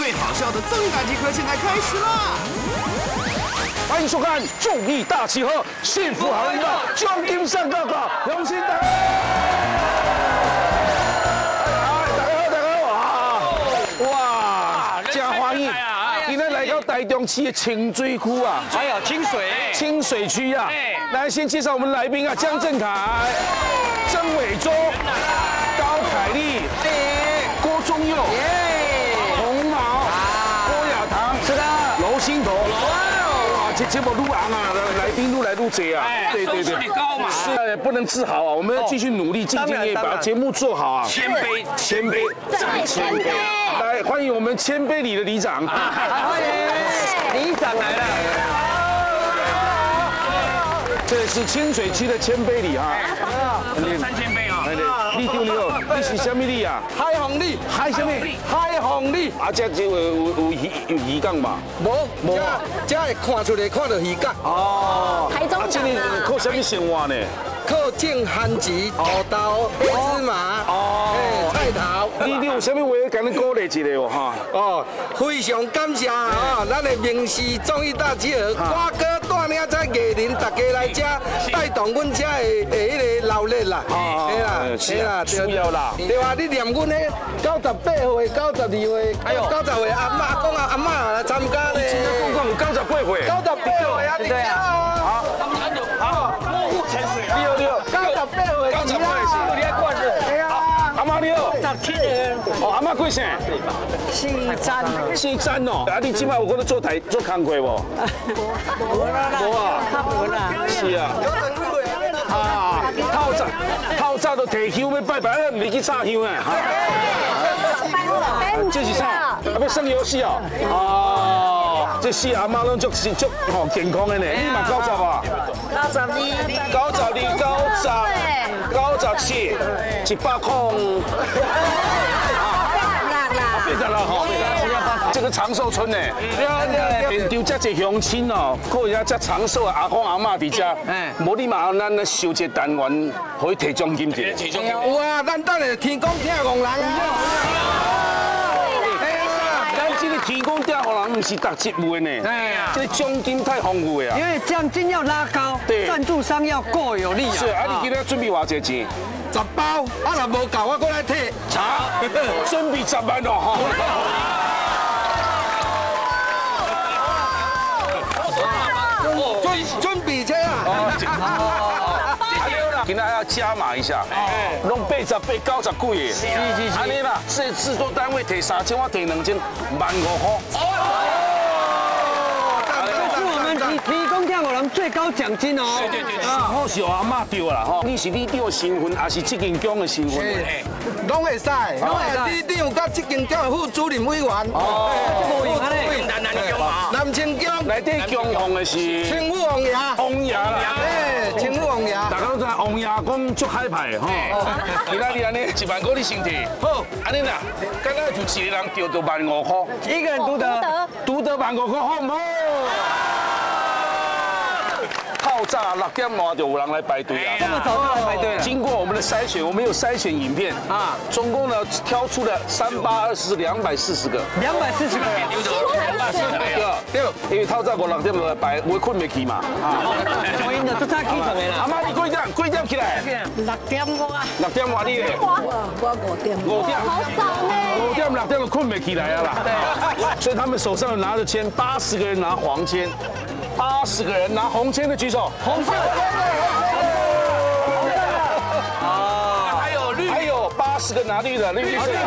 最好笑的增感即刻现在开始啦！ 欢迎收看《综艺大集合》，幸福好运到奖金上高高，荣幸大家。大家好，哇，真欢喜！今天来到台中市的清水区啊， 还有清水区啊。来，先介绍我们来宾啊，江振凯、曾伟忠、高凯丽、郭宗佑、红毛、郭亚堂，是的，娄星彤。 这节目录昂啊，来宾录来录去啊，对， 高嘛， 是不能自豪啊，我们要继续努力，兢兢业业把节目做好啊，谦卑，再谦卑。来，欢迎我们谦卑里的里长， 欢迎里长来了。 这是清水区的谦卑里啊， 三千杯啊， 你丢了，你是什么里啊？ 海虹里， 海什么？ 海虹里。 啊，这就有鱼港嘛？ 无，这会看出来看到鱼港。 哦， 台中这里靠什么生活呢？ 靠种番薯、土豆、黑芝麻、菜头。 你有什么话跟你鼓励一下哦哈？ 哦，非常感谢啊！咱的名士综艺大集合，瓜哥带领这艺人大家来这，带动阮这的迄个劳力啦。 是啦，需要啦。 对啊，你念阮迄98岁、92岁、90岁阿妈讲阿妈来参加咧。 今天共有98岁。 98岁啊，对啊。好，莫负沉水啊。 你好。98岁是。你爱管的。哎呀。阿妈你好。 17年。 哦，阿妈贵姓？姓詹哦。啊，你今摆有跟你做工课无？无啊。是啊。啊，透早都提香要拜拜，唔是去插香啊。这是啥？要耍游戏哦。哦，这四阿妈拢足吼健康的呢。你嘛90啊？92、97、100块。变得了哈，这个长寿村呢，变丢这些乡亲哦，过遐这长寿的阿公阿嬷伫遮，无你嘛咱咧收一个单元，可以提奖金者。 有啊，咱等下天公听戆人啊！ 咱这个天公听戆人，唔是逐集有的呢，这奖金太丰富了啊！ 因为奖金要拉高，赞助商要够有力啊！ 是啊，你今天准备偌济钱 ？10包，啊若无够，我过来退。 查，准备10万哦！ 准备这啊！ 今天要加码一下，弄80、90几个，是，安尼啦，这制作单位提3000，我提2000，15000块。 这是我们提供跳舞人最高奖金哦。 对，好是阿嬷对啦吼，你是里长的身份，还是这间奖的身份？ 拢会使，里长甲这间奖的副主任委员。哦，南青奖内底奖项的是青武王爷，青武王爷。 大家都知王爷公足海派吼，今仔日安尼1万块你先提，好，安尼啦，刚刚就一个人钓到15000块， 一个人独得 15000块，好唔好？透早6点半就有人来排队啊！ 这么早就来排队了。 经过我们的筛选，我们有筛选影片啊，总共呢挑出了3824240个 ，240个人， 对，因为透早6点就来排，会困袂去嘛。 我因就都早起床的啦。 阿妈，你几点起来 6點5啊。 6點外你咧？ 我5點。 5點。 好早呢。 5點6點就困袂起來啊啦。對。所以他們手上拿着籤，80個人拿黃籤，80個人拿紅籤的舉手。紅色。啊。還有80個拿綠的，綠色。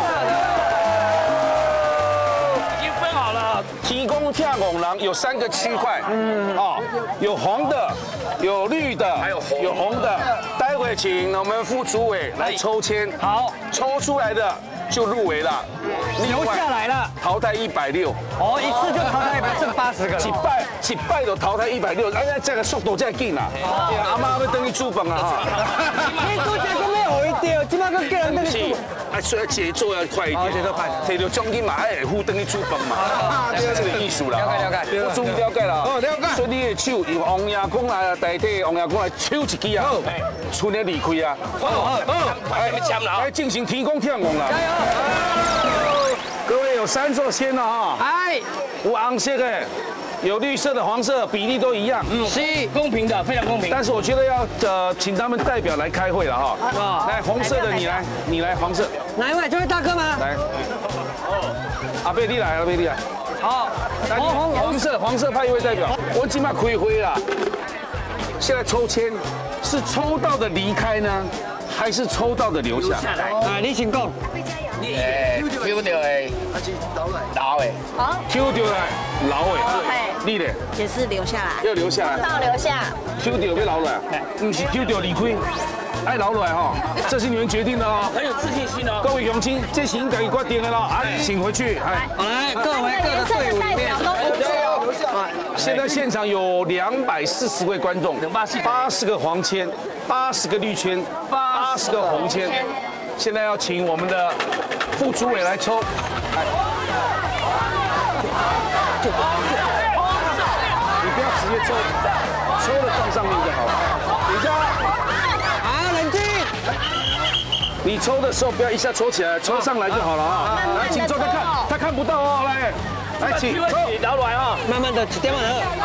已經分好了。提供跳拱廊有3個區塊，有紅的，有綠的，還有紅的。待會請我們副主委來抽籤，好，抽出來的就入圍了， 留下來了， 淘汰160。 哦，一次就淘汰100，剩80個。 一擺就淘汰160，哎呀，這個速度真緊啊！阿媽要等你煮飯啊哈！ 你都這個沒有一點，今晚個人等你煮。 哎，所以節奏要快一點， 節奏快， 摕到獎金嘛，哎，互等你煮飯嘛，這個藝術啦。 了解， 我終於了解啦。 哦，了解。 所以你的手用王爺公來代替王爺公來抽一支啊，春的離開啊。好，哎，進行天公跳舞啦。加油！各位有3座签了哈。 哎， 有红色的，有绿色的、黄色，比例都一样。 是公平的，非常公平。 但是我觉得要请他们代表来开会了哈。来，红色的你来，黄色。 哪一位？这位大哥吗？ 来。阿贝你来，阿贝你来。好，黄色派一位代表。我今晚开会啦。现在抽签是抽到的离开呢，还是抽到的留下来？ 哎，你请讲。 抽到的老的， 好， 抽到的老的，你咧？ 也是留下来， 要留下来。 到留下。 抽到要留落来，不是抽到离开，爱留落来哈。这是你们决定的哦。 很有自信心哦。 各位乡亲，这是应该决定的了，请回去。 来，各回各的队伍里面。 现在现场有240位观众，80个黄签，80个绿签，80个红签。现在要请我们的副主委来抽。你不要直接抽，抽了放上面就好了。等一下， 好，冷静。 你抽的时候不要一下抽起来，抽上来就好了啊。来，请抽，他看不到哦，来，请抽，摇来啊， 慢慢的，1点2。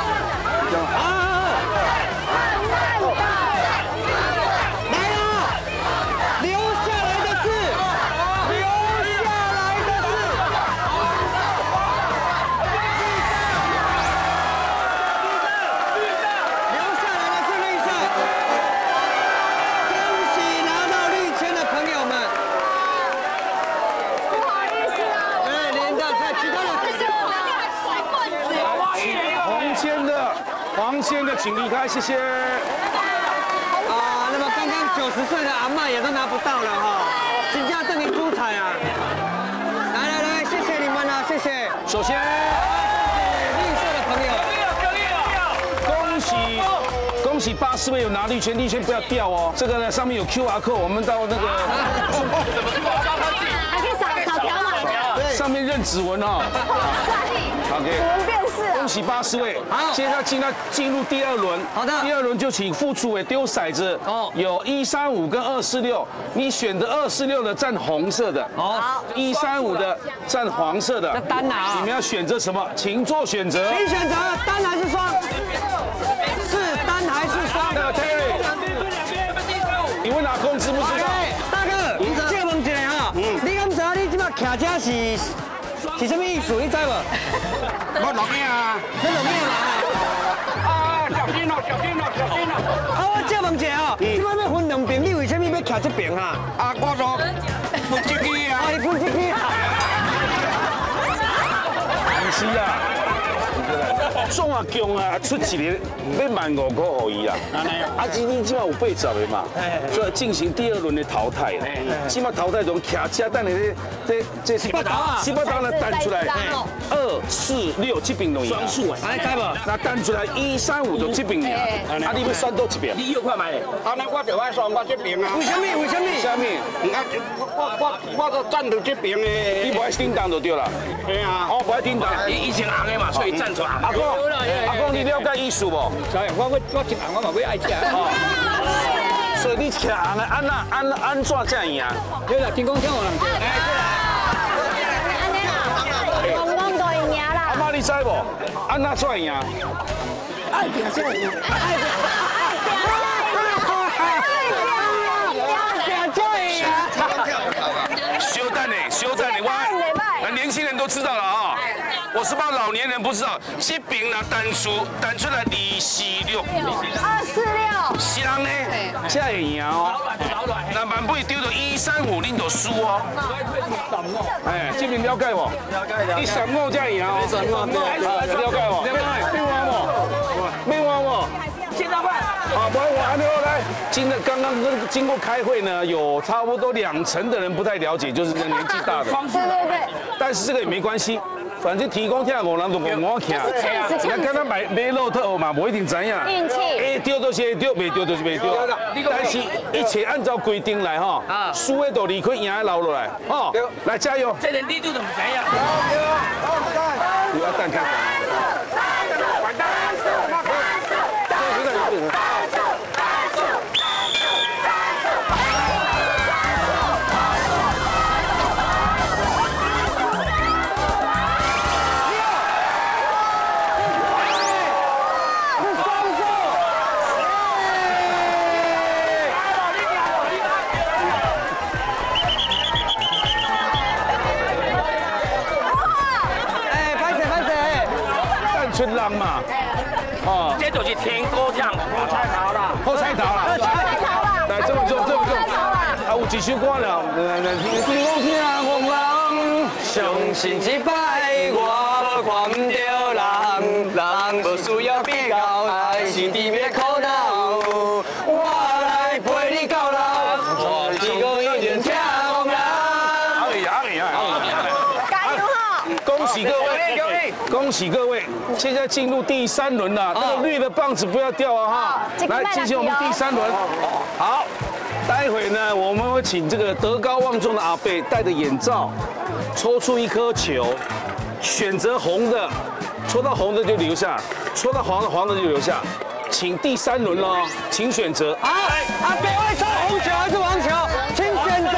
黄签的请离开，谢谢。 那么刚刚90岁的阿嬷也都拿不到了哈，真正等于出彩啊！来，谢谢你们啊，谢谢。 首先， 绿色的朋友， 恭喜80位有拿绿签，绿签不要掉哦。这个呢上面有 QR code， 我们到那个还可以扫条码， 上面认指纹哦。OK。恭喜80位，好，接下来进入第2轮。 好的， 第2轮就请副主委丢骰子。哦，有135跟246，你选的246的占红色的，好，135的占黄色的。 单拿， 你们要选择什么？请做选择。 请选择单还是双？是单还是双？ 那个 Terry， 你问哪公知不知道？ 大哥，借问一下哈，你敢知道你即马徛这是什么意思？你知无？ 我录影啊！ 你录影嘛？ 小心哦！ 我借问一下哦，即摆要分2边，你为什么要徛这边哈？ 我说分这支啊！ 你分这支啊？ 不是啊，中啊强啊，出一个要15000块给伊啊。今天起码有80个嘛，所以进行第2轮的淘汰啦。起码淘汰中徛车等的这18刀呢单出来246这边容易双数啊， 哎，知无？ 那单出来135就这边赢，你要选多一边？ 你又快买嘞！那我就爱选我这边啊！ 为什么？ 下面我都站到这边的。 你不爱叮当就对了。 对啊， 不爱叮当。 以前红的嘛，所以站出来。 阿公，你了解艺术不？ 我一红我嘛要爱吃。 所以你徛安怎才赢？ 对了，天公跳我人做。 公公都赢啦。 阿妈你知无？安怎才赢？ 爱表现赢。 修正你，年轻人都知道了啊。我是怕老年人不知道，这边呢单出来246，香呢，这会赢哦。那万不丢到135，恁就输哦。哎，这边了解无？135才赢哦。了解无？没玩无？现在快！好，不我安尼来。刚刚经过开会呢，有差不多2成的人不太了解，就是这年纪大的。 对。 但是这个也没关系。反正提供听5人就5徛，你看刚刚买乐透嘛，不一定知影。 运气。 会丢就是会丢，袂丢就是袂丢。但是一切按照规定来哈，输的就离开，赢的留落来，哈。来加油！ 这连力度都唔知啊。 你要蛋开。 出人嘛。哦， 这就是天高唱好彩头啦， 好彩头啦。来，这么做。啊，有一首歌了，天公听风浪， 相信一摆我看唔到人，人无需要比较，爱是甜蜜苦恼。我来陪你到老，一个一点听风浪。 加油哈！ 恭喜各位，恭喜各位！现在进入第3轮了，那个绿的棒子不要掉啊哈！来进行我们第3轮。好，待会呢，我们会请这个德高望重的阿伯戴着眼罩，抽出一颗球，选择红的，抽到红的就留下，抽到黄的就留下。请第3轮喽，请选择。 好，阿伯会抽红球还是黄球？请选择。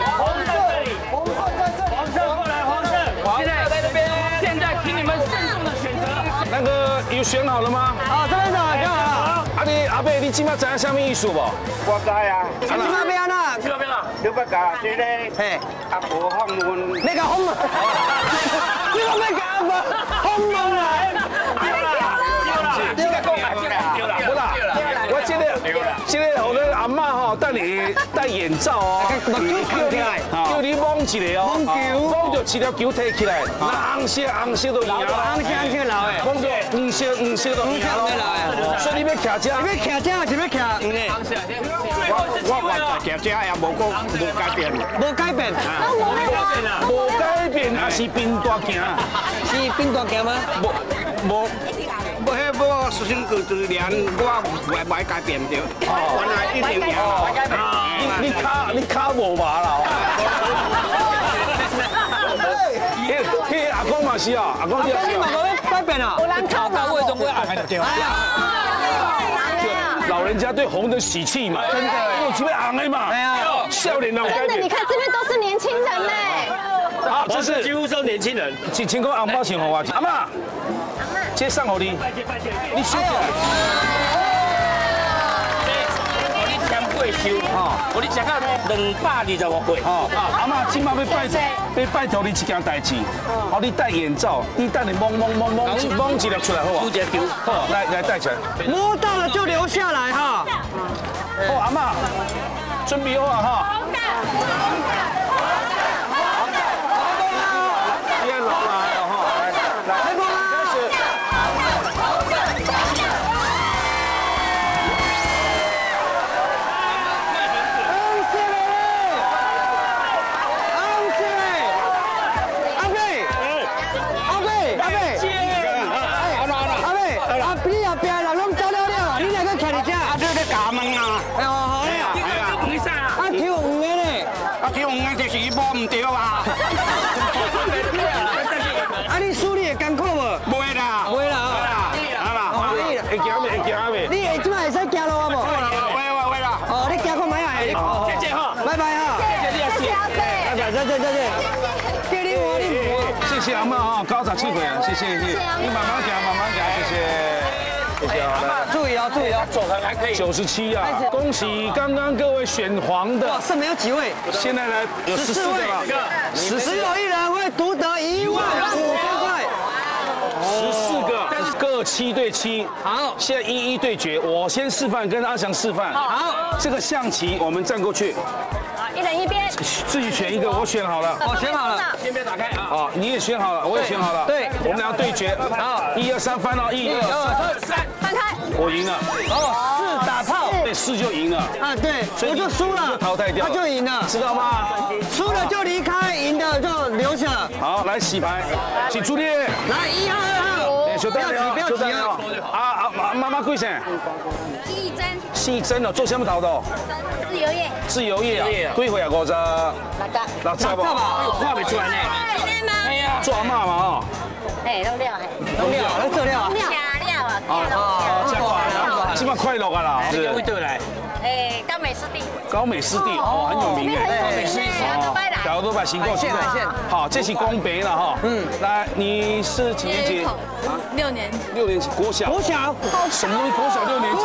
那个有选好了吗？ 好，这边选好了。 阿伯，你今麦知影什么意思不？ 我知啊， 今麦变啦， 去那边了。 你要甲这个嘿， 阿婆访问， 你个红，你个咩搞嘛？红毛来， 这个讲啊，丢了， 不啦，我今天我的阿嬷哈带你戴眼罩哦，叫你摸一个哦，摸就一条球提起来，红色都赢了， 红色老的， 摸就黄色都赢了，所以你要徛这， 你要徛这还是要徛黄的？ 我徛这也无改变， 无改变， 无改变还是变大行， 是变大行吗？ 无。 我实行个自然，我袂改变着，原来一定赢。 你卡无麻啦！阿公嘛是啊，阿公你也是啊。 改变啊！ 有人靠到位中会按的对。 老人家对红的喜气嘛，真的，我这边红的嘛，笑脸让我改真的， 变。 你看这边都是年轻人呢。 好，这是几乎都年轻人。 请讲红包钱红花钱，阿妈，接上好你，你收起来。 我你签过收，我你吃到225岁。 阿妈，今晚要拜托你一件代志，好，你戴眼罩，你等你蒙一粒出来好不好？好，来戴起来。 摸到了就留下来哈。 好，阿妈，准备好啊哈。 唔对啊！ 啊，你输你会艰苦无？ 袂啦， 袂啦， 会行未？ 你会即摆会使行路啊无？ 会啦。 哦，你行看卖啊！ 谢谢哈， 拜拜哈， 谢谢你啊，谢。 再见。叫你我你我。 谢谢阿妈哈，高潮气氛，谢谢。你慢慢讲，谢谢。 注意哦， 走人还可以。 97啊！恭喜刚刚各位选黄的， 剩没有几位， 现在呢有14个了 ，14有一人会独得15000块 ，14个，各7对7。好，现在一对决，我先示范，跟阿翔示范。好，这个象棋我们站过去， 一人一边， 自己选一个，我选好了。 我选好了， 先别打开啊。 好，你也选好了，我也选好了。 对， 我们俩对决。好，1、2、3翻哦，1、2、3， 翻开。 我赢了。 哦，4打炮， 对，4就赢了。 啊，对，我就输了， 就淘汰掉， 他就赢了， 知道吗？ 输了就离开，赢的就留下。 好，来洗牌，请出列。 来1号2号，不要急哦。 妈妈贵姓？细珍哦，做什么头的？ 自由业。 自由业啊，几岁啊？50。60不？ 画不出来呢。 哎呀。 做阿嬷嘛哦。 哎，弄料， 来这料啊。 加料啊。 加料，起码快乐啊啦。 是。会对来。 哎，高美湿地。 高美湿地哦，很有名哎。 高美湿地。 假如都把行过去。好，这是公北了哈。来，你是几年级 ？6年级。 6年级，国小。什么东西？国小6年级。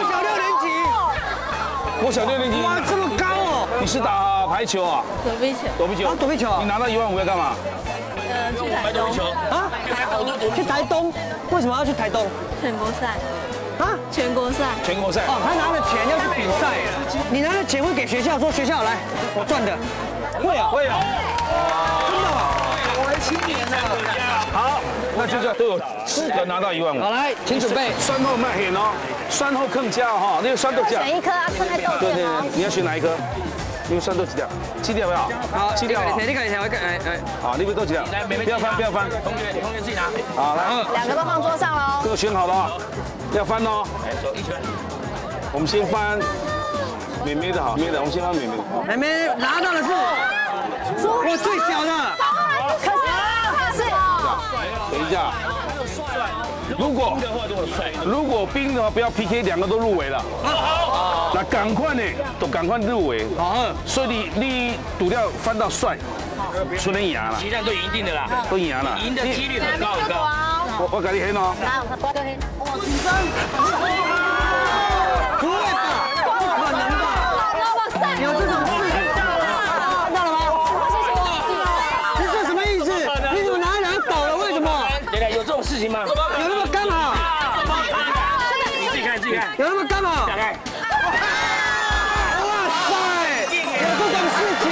国小6年级。 哇，这么高哦！ 你是打排球啊？ 躲避球。 躲避球。 躲避球。 你拿到15000要干嘛？ 去台中。 啊？ 还好多躲去台东，为什么要去台东？ 全国赛啊？ 全国赛。 全国赛。 哦，他拿了钱要去比赛，你拿了钱会给学校说学校来，我赚的，会啊会啊，真的啊。我们青年的。 好，那就这都有资格拿到1万5。 好，来，请准备。 酸后卖黑哦，酸后更加哈，那个酸豆酱。 选一颗啊，看在豆对对片哦。 对，你要选哪一颗？因为酸豆几条？7条要？ 好 ，7条。 你看， 好，那边都几条？不要翻，不要翻。 同学自己拿。 好，来 2个都放桌上喽。 这个选好了啊，要翻哦。我们先翻妹妹的好，妹妹的，我们先翻妹妹的。 妹妹拿到的是我最小的。 可是， 等一下，如果冰的话，不要 PK， 2个都入围了。那赶快呢，都赶快入围。所以你赌掉翻到帅，出人赢了。 其他都赢定的啦， 都赢了， 赢的几率很高很高。 我给你黑哦。 哪有他多黑？我紧张。 不会吧？不可能吧？有这种事？看到了吗？你这什么意思？你怎么拿2个倒了？为什么？ 对，有这种事情吗？ 有那么刚好？ 你自己看，自己看。 有那么刚好？ 打开。 哇塞！有这种事情？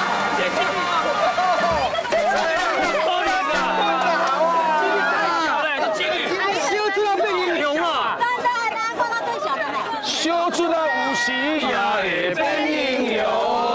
修出来变英雄了。 修出了武sĩ也變英雄。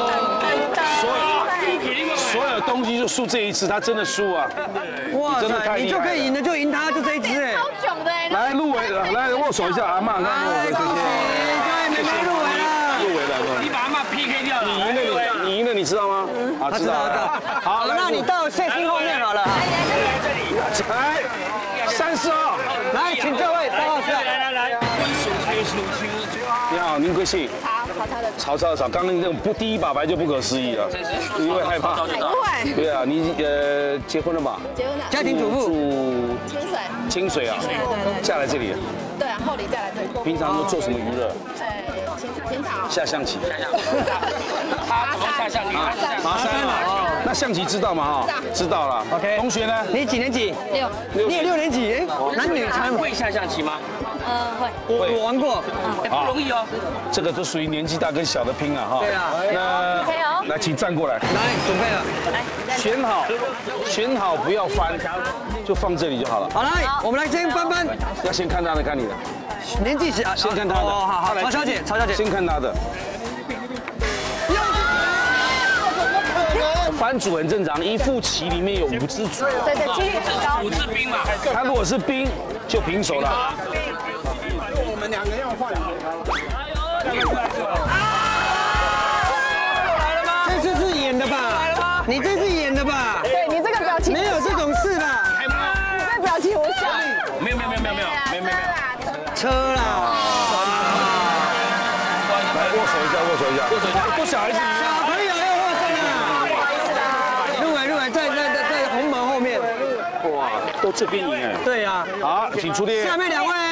所有东西就输这一次，他真的输啊！ 哇真的太塞，你就可以赢的就赢他，就这一支哎。 超囧的哎。 来入围了，来握手一下，阿嬷，来哎，恭喜，对，妹妹入围了。 入围了， 你把阿妈 PK 掉了。 你赢了，你知道吗？啊，知道。 好，那你到谢欣后面好了。 来，30号， 来，请这位3号是。 来， 你好，您贵姓？曹操的曹，刚刚那个第一把牌就不可思议了，你会害怕？ 不会。 对啊，你结婚了吧？ 结婚了。 家庭主妇。 清水。 清水啊。 对。 嫁来这里。 对啊，后里嫁来这里。 平常都做什么娱乐？ 平常。 下象棋。 他怎么下象棋？ 爬山啊。那象棋知道吗？哈，知道了。OK。同学呢？ 你几年级？6。你也6年级？哎，男女才会下象棋吗？ 会。 我玩过。 不容易哦。 这个都属于年纪大跟小的拼啊哈。 对啊。 那来，请站过来。 来，准备了。 来，选好不要翻，就放这里就好了。 好，来，我们来先翻翻。 要先看他的，看你的。 年纪小， 先看他的。 哦，好，曹小姐， 先看他的。翻主很正常，一副棋里面有5只主。 对，几率很高。 5只兵嘛。 他如果是兵，就平手了。 我们2个要换。 这次是演的吧？你这是演的吧？ 对你这个表情没有这种事吧？ 你这表情我想。 没有。 车啦。 来握手一下。不小孩子。 小朋友要握手啊！入围，在红门后面。 哇，都这边赢哎。 对呀。 好，请出列。 下面2位。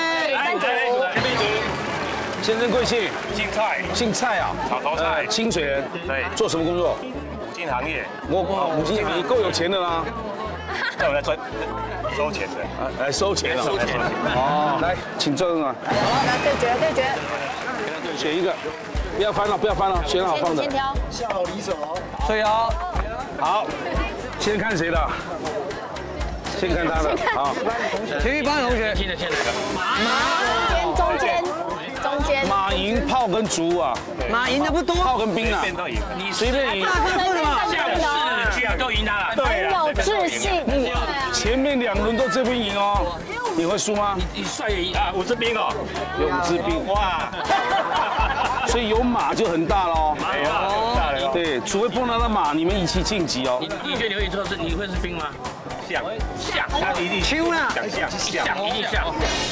先生贵姓？姓蔡啊。 草头菜。 清水人。 对。 做什么工作？ 五金行业。 五金，你够有钱的啦。 在我来收钱的。 来收钱了。哦，来，请坐啊。 好，来对决。 选一个，不要翻了，选好放着。 先挑。 下好离手。 所以哦。 好，先看谁的？先看他的。好。 体育班的同学。 听得见哪个？ 中间。 马赢炮跟卒啊。 马赢的不多。 炮跟兵啊。你随便赢。 大看过的嘛。 下士都赢他了。 很有自信。 前面2轮都这边赢哦，你会输吗？ 你帅也赢啊！5只兵哦。 有5只兵。哇。所以有马就很大喽。对，除非碰到了马，你们一起晋级哦。 你觉得刘宇宙你会是兵吗？像， 他一定秋啦。 像，一定像。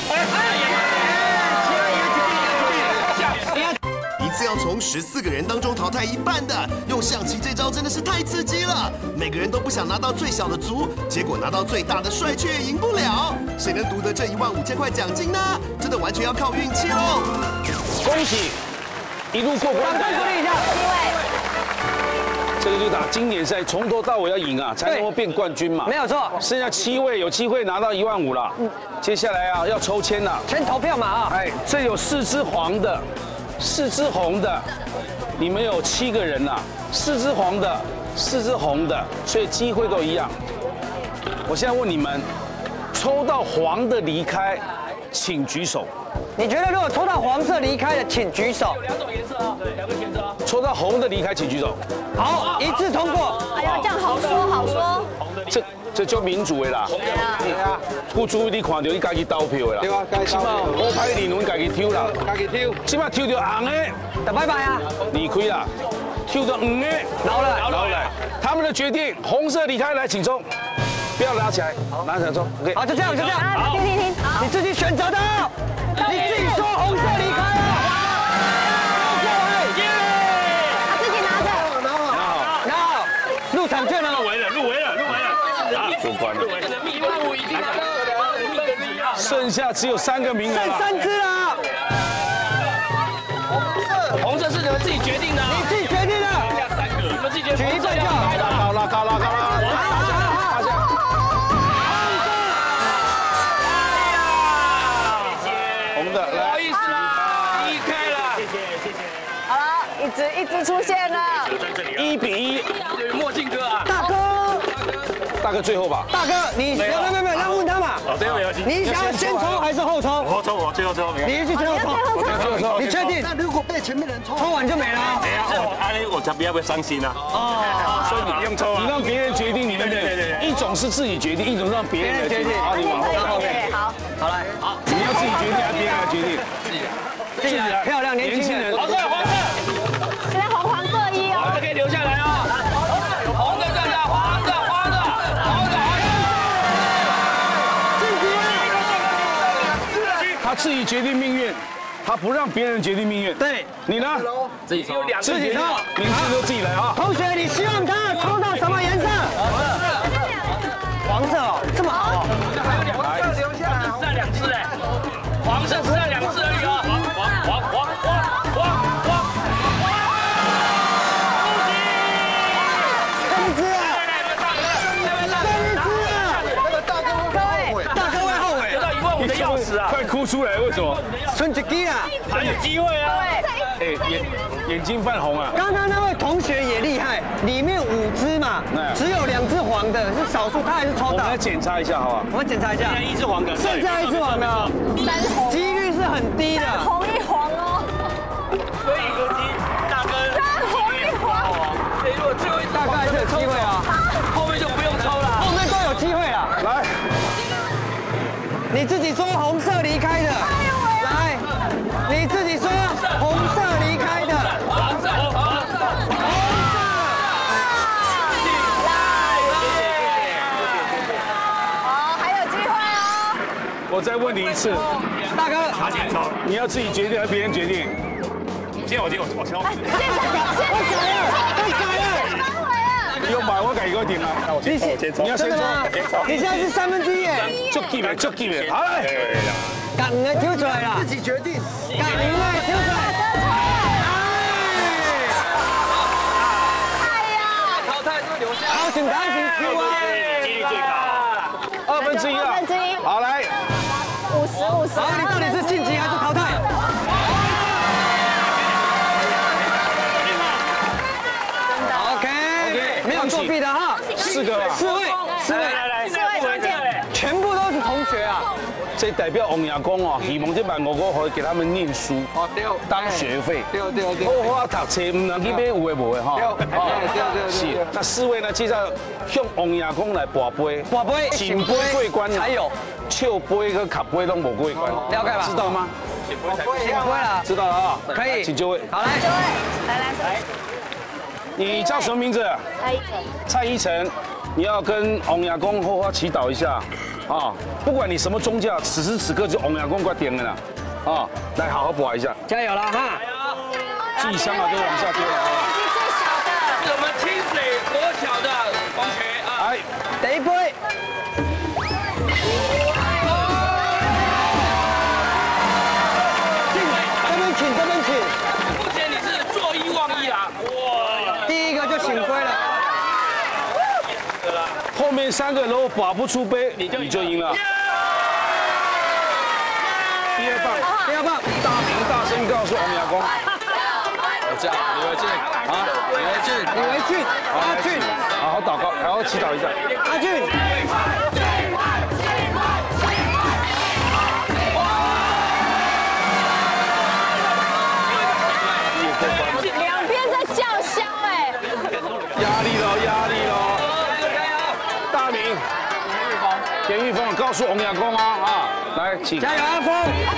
一次要从14个人当中淘汰一半的，用象棋这招真的是太刺激了。每个人都不想拿到最小的卒，结果拿到最大的帅却赢不了。谁能夺得这15000块奖金呢？真的完全要靠运气喽！ 恭喜，一路过关。 掌声鼓励一下。 7位。 这个就打经典赛，从头到尾要赢啊，才能够变冠军嘛。 没有错。 剩下7位，有机会拿到15000了。接下来啊，要抽签了， 先投票嘛啊。 哎，这有4只黄的，4只红的，你们有7个人呐，4只黄的，4只红的，所以机会都一样。我现在问你们，抽到黄的离开，请举手。 你觉得如果抽到黄色离开的，请举手。 有2种颜色哦，2个选择哦。 抽到红的离开，请举手。 好，一致通过。 哎呀，这样好说好说。 这就民主的啦。 对啊。 付诸你看到你家己投票的啦。 对啊，该起码乌牌理论家己抽啦。 家己抽。 起码抽到红的， 那拜拜啊。 离开啦。抽到黄的， 老了。 他们的决定，红色离开，来，请抽。不要拿起来，拿起来抽。OK。 好，就这样。 好，停， 你自己选择的，你自己说红色离开啊。 自己拿着。 拿好，入场券了。 入围了。 就关了。 15000已经拿到了， 剩下只有3个名额了。 剩3只了。 红色是你们自己决定的， 你自己决定的。 你们自己决定。 举一份就好。 高了。红的，来。 不好意思啦，离开了。谢谢。 好了，一直出现了。 1比1， 有墨镜哥啊， 大哥最后吧。 大哥，你没有，让问他嘛。 好，这个没关系。 你想要先抽还是后抽？ 我抽，我最后抽，没关系。 你去最后抽。你确定？ 那如果被前面人抽， 抽完就没了。 哎呀，我才不要伤心啊。哦，所以你不用抽啊。 你让别人决定，你对不对？一种是自己决定，一种让别人决定。好，你往后面。 好， 来，好， 你要自己决定还是别人来决定？ 自己来。漂亮年轻人。 黄色。 现在黄各一哦。 黄色可以留下来哦。红的站着，黄的。 他自己决定命运，他不让别人决定命运。 对， 你呢？ 自己有2个， 自己抽，名字都自己来啊。 同学，你希望他抽到什么颜色？黄色哦，这么好哦。 黄色留下来，只剩2只哎，黄色只剩2只而已啊。黄。 快哭出来！为什么？ 剩一支啊， 还有机会啊！ 哎，眼睛泛红啊！ 刚刚那位同学也厉害，里面5只嘛，只有2只黄的，是少数，他还是抽到。 我们来检查一下，好吧？ 我们检查一下。 1只黄的， 剩下1只黄的 3红， 几率是很低的。 3红1黄哦。 所以可惜大哥 3红1黄。 所以如果最后一大概还是有机会啊， 后面就不用抽了， 后面都有机会了。 来， 你自己说红色离开的，来，你自己说红色离开的， 黄色。 好，还有机会哦。 我再问你一次， 大哥， 他先抽， 你要自己决定还是别人决定？ 我先抽。 有买我改一个点啊！你要先抽， 你现在是1/3耶， 就记了，好来， 港的抽出来了， 自己决定。 港赢了抽出来， 淘汰就留下。 好，请赶紧抽啊！ 几率最高。 1/2啊！ 1/2。 好来 ，50。 好，你到底是晋级还是淘汰？没有作弊的哈 ，4个啊 ，4位， 来， 全部都是同学啊。 这代表王爷公哦，希望这15000可以给他们念书，当学费。 对。 好好读册，唔能去买有的无的哈。 对。 是，那4位呢，介绍向王爷公来拔杯，请杯过关才有， 笑杯跟卡杯都无过关， 了解吧？ 知道吗？ 不会了， 知道了啊， 可以， 请就位。 好来， 来。 你叫什么名字？蔡依晨，你要跟王爷公好好祈祷一下啊！不管你什么宗教，此时此刻就王爷公快点了啦！啊，来好好拔一下， 加油了哈！ 寄箱啊，都往下丢了啊！ 是我们清水国小的同学啊！ 来， 第一杯。这边请。 目前你是坐1望1啊！哇， 第一个就醒龟了。 面3个如果保不出杯，你就赢了。第二棒，大明大声告诉王亚公。 我叫李维俊啊，李维俊，阿俊， 好好祷告，好好祈祷一下。 阿俊。 两边在叫嚣哎， 压力喽！大明，田玉峰告诉王亚公啊，来，请加油，阿峰！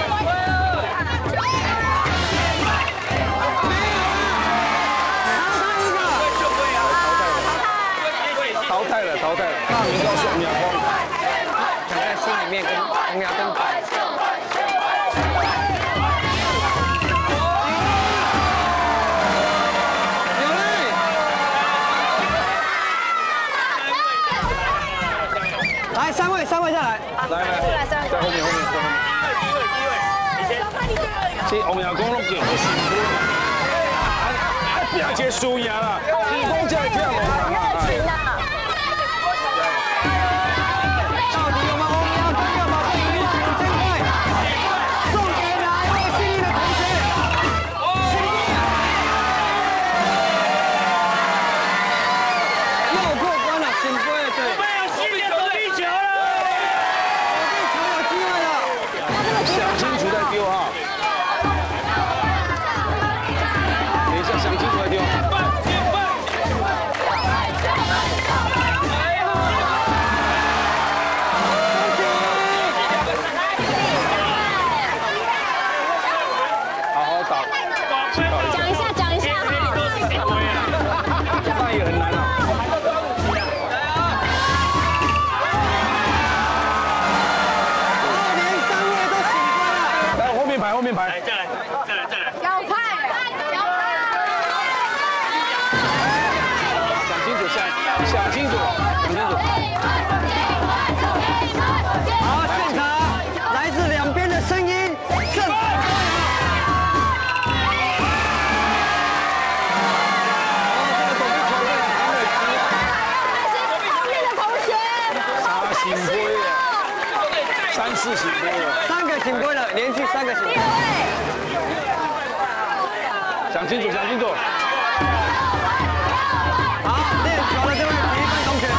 淘汰了！大明告诉王亚公， 想在心里面跟王亚公打。 来3位下来， 来，在后面。这王亚公拢叫我辛苦了，不要结输赢啦，你讲这跳龙啊！ 到底有没有王亚公要把这15000块送给哪一位幸运的同学？又过关了，幸亏了，对。 想清楚再丢哈，等一下想清楚再丢。好好打， 讲一下哈。 那也很难啊。 后面排， 再来， 摇派， 想清楚，想清楚。 好，现场来自两边的声音，正。 后面的同学， 啥醒杯了？3次醒杯了 ，3个醒杯了，连续3个醒杯。 想清楚。 好，练球的这位体育班同学，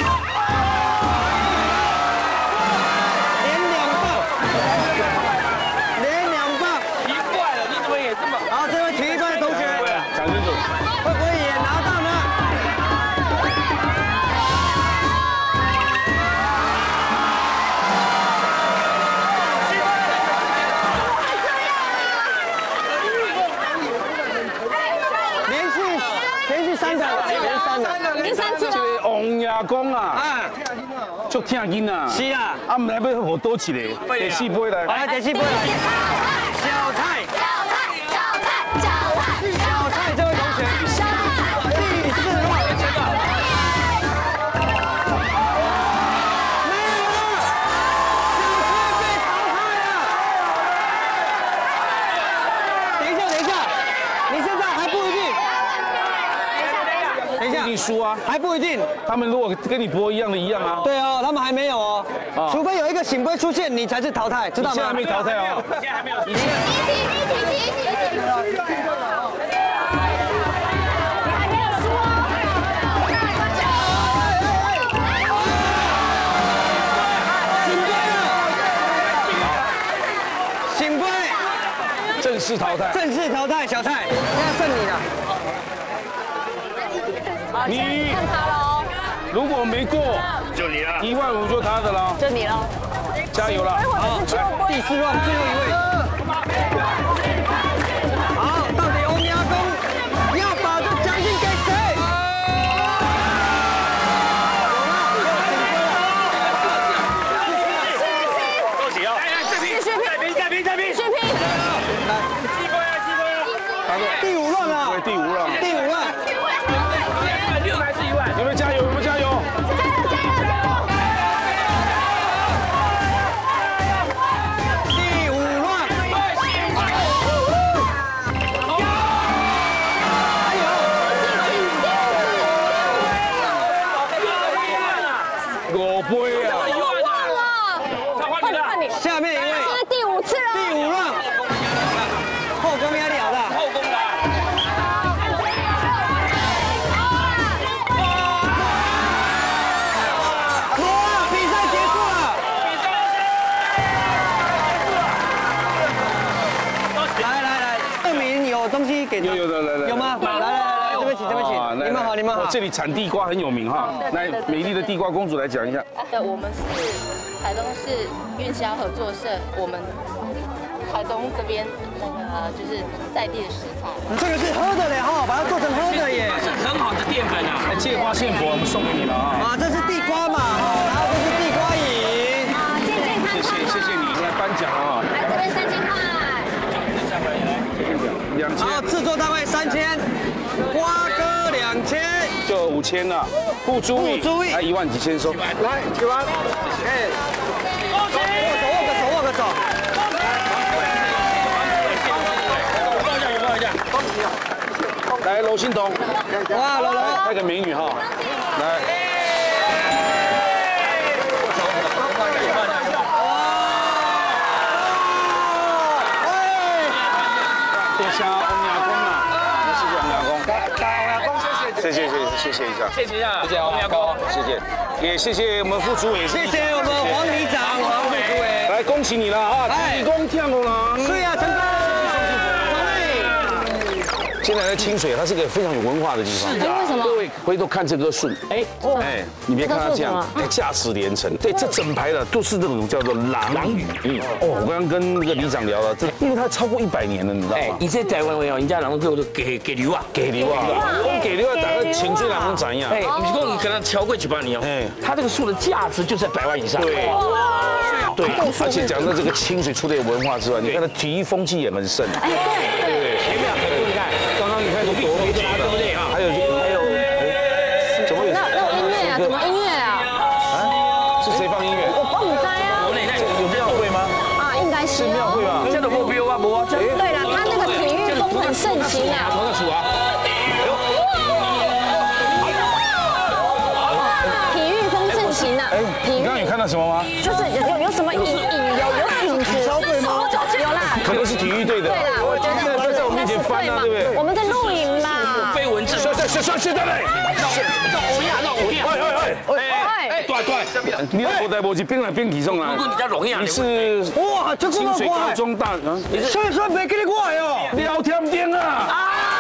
连2棒， 奇怪了，你怎么也这么？ 好，这位体育班的同学， 想清楚， 会不会也拿到呢？ 连3次了。 这个王亚公啊，足疼囡啊， 是啊， 唔来要互多一个，第4杯来。 来，第4杯来，小蔡这位同学，第4棒，没有了，小蔡被淘汰了。等一下，你现在还不一定。 等一下， 你输啊， 还不一定。 他们如果跟你播一样啊。 对哦，他们还没有哦，除非有一个醒杯出现，你才是淘汰，知道吗？ 现在还没淘汰哦。 现在还没有。 醒杯， 正式淘汰， 小蔡，现在剩你了。 你如果没过， 就你了 ，15000就他的了， 就你了， 加油了！ 好，第4棒最后一位。好，到底王亚公要把这奖金给谁？ 恭喜哦！ 再拼！ 第5轮了， 对，第5轮。有没有加油？ 第5轮。 下面一位， 现在第5次了。 第5浪，后宫也了了， 后宫的。 比赛结束了。来，2名有东西给有的，来， 有吗？来，这边请，你们好。 这里产地瓜很有名哈，来，美丽的地瓜公主来讲一下。 我们是台东市运销合作社，我们台东这边就是在地的食材。 这个是喝的嘞哈，把它做成喝的耶。 是很好的淀粉啊。 芥花献佛，我们送给你了啊。 这是地瓜嘛，然后这是地瓜饮。 健康。 谢谢你来颁奖啊。 来这边3000块。 2000。 然后制作单位3000，瓜哥2000， 就5000了。付诸意，来1万几千收。 来9万，哎， 握个手。 来，娄欣彤， 哇，楼那个美女哈，来。谢谢王亚公啊，谢谢王亚公，谢谢一下， 谢谢王亚公， 谢谢，也谢谢我们副主委， 谢谢我们黄里长，黄副主委， 来恭喜你了啊，立功跳了， 对啊，成功。 现在的清水，它是个非常有文化的地方。 为什么？ 各位回头看这棵树，你别看它这样，价值连城。对，这整排的都是那种叫做狼语。我刚刚跟那个里长聊了，这因为它超过100年了，你知道吗？ 以前台湾人家人叫做给牛啊， 给牛啊，打个情绪人怎样？ 你是讲你可能超过700年哦，它这个树的价值就在100万以上。 对，而且讲到这个清水除了有文化之外，你看它体育风气也很盛。对，前面你看，刚刚你看都多对不对啊？还有，怎么有？ 那有音乐啊？怎么音乐啊？ 是谁放音乐？ 我帮你摘啊。 有庙会吗？ 应该是庙会吧？ 这都目标啊，无啊。 对了，他那个体育风很盛行啊。 从那数啊。 体育风盛行啊。 你刚刚有看到什么吗？ 就是有什么有影子？有啦。 可能是体育队的。 对啦，我觉得在我面前翻啊，对不对？ 我们在录影啦。 非文字。 现在嘞。对，你的口袋没去变来变去上来。你是哇，这个清水高中大啊？ 所以说没给你过哟。 聊天钉啊！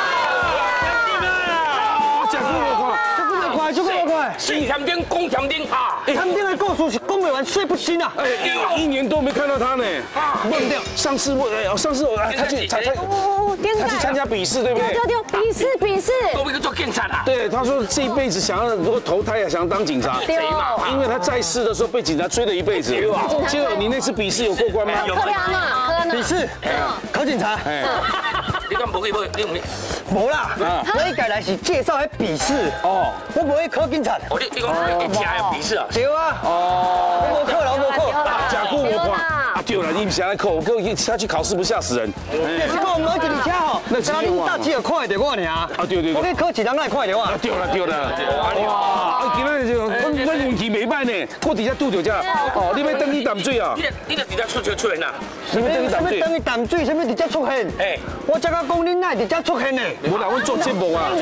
讲这么快， 就这么快。 信天钉，公天钉啊！ 他们这个故事是讲不完，睡不醒啊。 1年多没看到他呢。忘掉，上次他去参加比试，对不对？ 对，比试。 都不去做警察啊？ 对，他说这一辈子想要如果投胎啊，想要当警察。 贼嘛！ 因为他在世的时候被警察追了一辈子。结果你那次笔试有过关吗？ 科安啊， 笔试，考警察。 你敢不去？ 无啦，我一改来是介绍迄笔试哦，我不会考警察。 你讲一家有笔试啊？ 对啊，我无考啦，我无考， 假顾无看啊，对了，你不是来考，他去考试不吓死人。 那是讲某一个车吼，那是你大只有看得到我尔。啊， 对。 我去考一人来看得到我。 对了。哇，今仔就我运气袂歹呢，我底下拄着这，你要等去淡水啊？ 你在底下出现呐？ 什么等去淡水？ 等去淡水，什么直接出现？我才甲讲恁哪直接出现呢？ 无啦，阮做节目啊。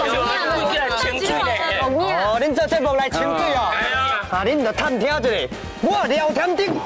哦，恁做节目来清水哦。恁就探听一下，我聊天钉。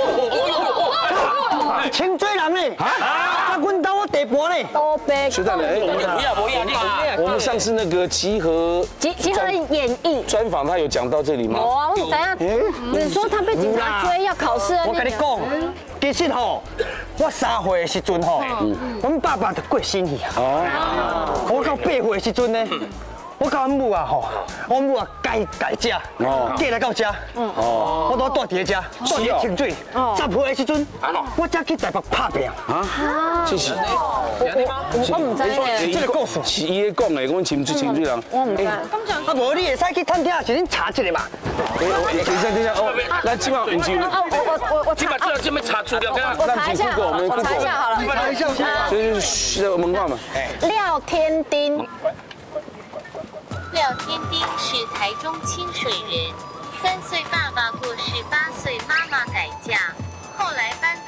清水人呢？啊，阮兜我地盘呢。 学长呢？我们上次那个集合演艺专访，他有讲到这里吗？ 有啊，我等下只说他被警察追要考试啊。 我跟你讲，其实吼，我3岁的时阵吼，阮爸爸就过身去啊。我到8岁的时阵呢。我甲阮母啊吼，阮母啊改食，嫁来到遮，我都住伫遮，住伫清水。10岁的时阵，我才去台北拍拼。 这是我唔知咧， 这个故事是伊咧讲的，阮清水人。 我唔知。 啊，无你会使去探听，是恁查一下嘛。 等一下哦，来，起码唔是。 我起码这边查资料， 我查一下，我查一下好了。 查一下， 就是文化嘛。 廖天丁。 廖天丁是台中清水人，3岁爸爸过世，8岁妈妈改嫁，后来搬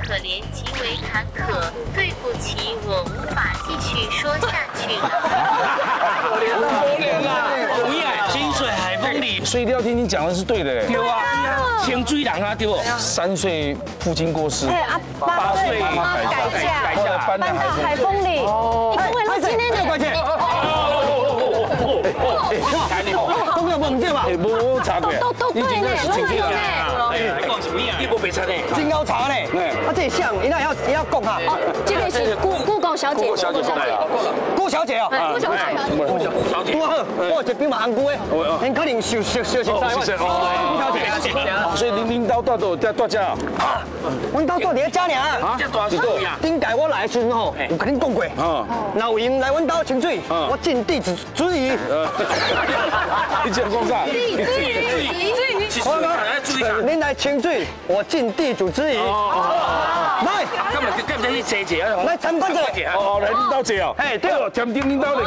可怜极为坎坷，对不起，我无法继续说下去。 可怜啦，不要清水海风里。 所以廖天丁讲的是对的。 对啊，清水人啊，对不 ？3岁父亲过世 ，8岁妈妈改嫁，搬到海丰里。因为他今天的关键。 都有问对吧？ 无查过， 都对呢，都对呢。 你无白差呢， 真高潮呢。啊，这像，伊那要讲哈。 哦，这个是顾狗小姐。 顾小姐送来啊。 顾小姐哦。 顾小姐。 多好，我这兵马红姑诶，很可能受伤。顾小姐。 所以领导到都在大家啊。 阮到到伫家尔。啊？顶届我来的时阵吼，有跟恁讲过。啊。若有人来阮兜清水，我尽地主义。 你讲讲啥？ 您来清水，我尽地主之谊。来， 根本是姐姐啊！ 来参观者。 哦，来领导姐哦。 哎，对哦， 添丁领导的，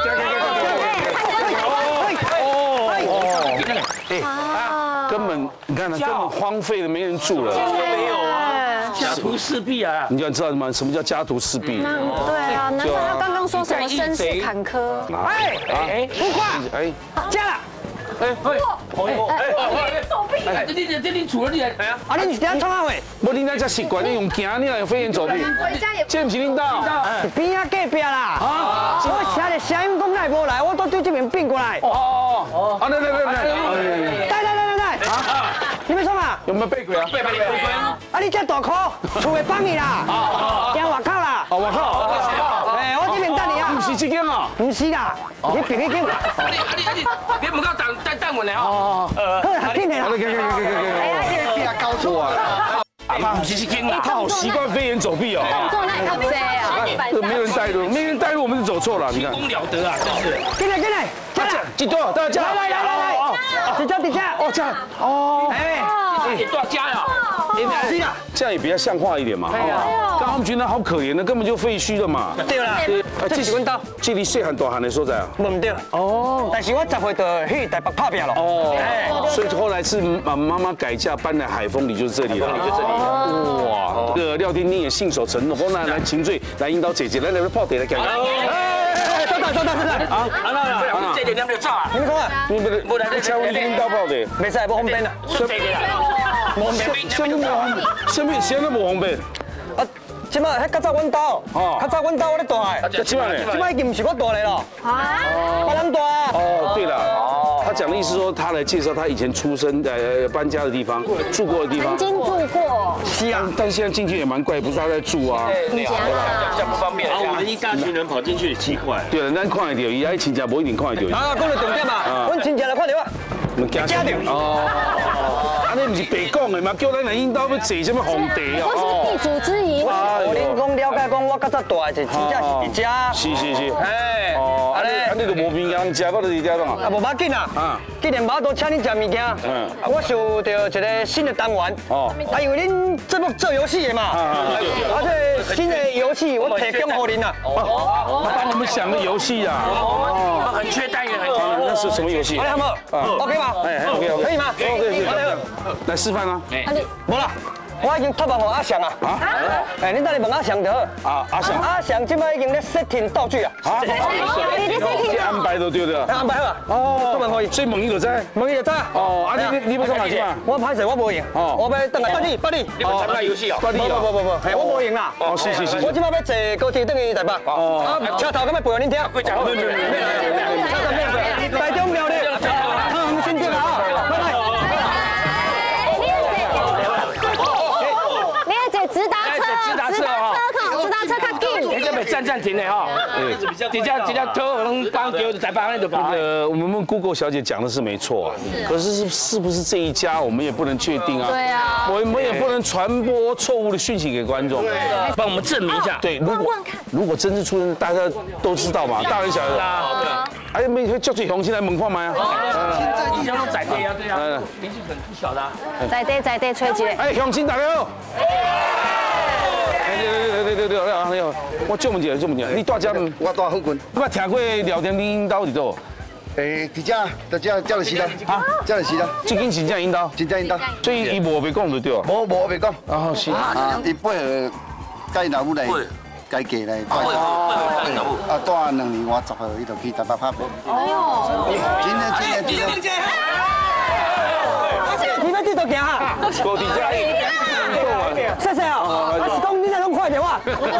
根本你看，根本荒废了，没人住了。 没有啊，家徒四壁啊！ 你知道吗？什么叫家徒四壁？ 对啊，难道他刚刚说什么身世坎坷？ 哎，不挂，哎，加了。 走壁！你除了你来， 啊，你是怎创啊喂？ 无你那只习惯，你用行，你来飞檐走壁。这不是领导， 边啊隔壁啦。啊，我听着声音讲来无来，我都对这边变过来。 哦，啊来， 啊，你要创啊？ 有没有背过啊？ 背。 啊，你这大壳，厝会放你啦。惊外口啦。 哦，外口。 哎，我这边等你啊。 不是这间啊？ 不是啦，你别间。 你唔够等我来哦。 好，听你啦。 搞错啊！不是这间啊，他好习惯飞檐走壁哦。 做那个飞啊， 没人带路，我们就走错了。你看。 功了得啊，真是。 进来， 加价，几多？大家来，底下，哦，这样，哦，哎， 大家呀。 这样也比较像话一点嘛。刚他们觉得好可怜的，根本就废墟了嘛。 对啦， 这是阮兜，这里细汉大汉的所在啊。 唔对。哦。但是我10岁就去台北打拼了。 哦。所以后来是妈妈改嫁搬来海丰里，就是这里了。哇，这个廖天丁也信守承诺，后来请罪来引导姐姐来泡茶来看看。 收到。 啊，这点没有照啊。 你们讲啊？ 你不来敲我领导泡茶？ 没使，不方便啦。 什么现在无方便？ 啊，即摆迄较早阮兜，较早阮兜我咧住的。 即摆呢？ 即摆已经不是我住的了。啊？别人住。 哦，对了，他讲的意思说他来介绍他以前出生搬家的地方，住过的地方。 曾经住过。 是啊，但现在进去也蛮怪，不是他在住啊。 这样不方便。然后我们一大群人跑进去奇怪。 对了，咱看得到，伊爱亲戚无一定看得到。 啊，讲到重点嘛，阮亲戚来看到啊。 惊到哦，啊，你不是白讲的嘛？叫咱来引导要坐什么皇帝哦？ 我是地主之谊。 我恁讲了解讲，我较早大就真正是伫遮。 是。 哎， 哦，你就无边人食，我就伫遮弄啊。 啊，无要紧啊。啊，既然马都请你食物件，我想到一个新的单元。哦。啊，因为恁这不做游戏的嘛。这新的游戏我提供给您啊。 哦。他帮我们想的游戏啊。 哦。很缺单元， 那是什么游戏？ 好不好？OK 吗？ 哎 ，OK， 可以吗？ 来示范啊。 无啦。我已经托梦给阿翔啊！啊？哎，你等下问阿翔就好。啊，阿翔。阿翔现在已经咧 setting 道具啊。啊？ 这安排都对的。 安排好啊。哦。托梦可以。 所以问伊就知。 问伊就知。 哦，啊你要干嘛去嘛？ 我拍摄我无赢。哦。我要等来8你。 你们参加游戏哦？ 不， 嘿，我无赢啦。 哦，是。 我即摆要坐高铁等去台北。哦。啊，车头咁要陪恁听。 会讲。 台中庙咧。先进啊！拜拜。 直达车较紧， 你这边暂停的哈，这家车能刚丢才把那个我们问 Google 小姐讲的是没错啊，可是是不是这一家我们也不能确定啊。 对啊， 我们也不能传播错误的讯息给观众。 帮我们证明一下。 对，如果真是出生，大家都知道嘛，大人小孩。哎，没会叫最红进来猛看吗？ 以前都在地啊，对啊，年纪很不小的。 在地吹一个。 哎，乡亲大家好。对，我借问一下，你大家我大福郡， 我听过廖天丁引导伫倒。 伫遮就是啦，哈，遮就是啦。 最近真正引导， 真正引导。 所以伊无白讲就对啊。 无白讲。 啊是。 啊，伊配合介老母来，该嫁来。啊，住2年我10号，伊就去台北拍片。哎呦！真的。 你要这都行哈？ 高地加一。 谢谢哦。我是讲你再弄快点哇。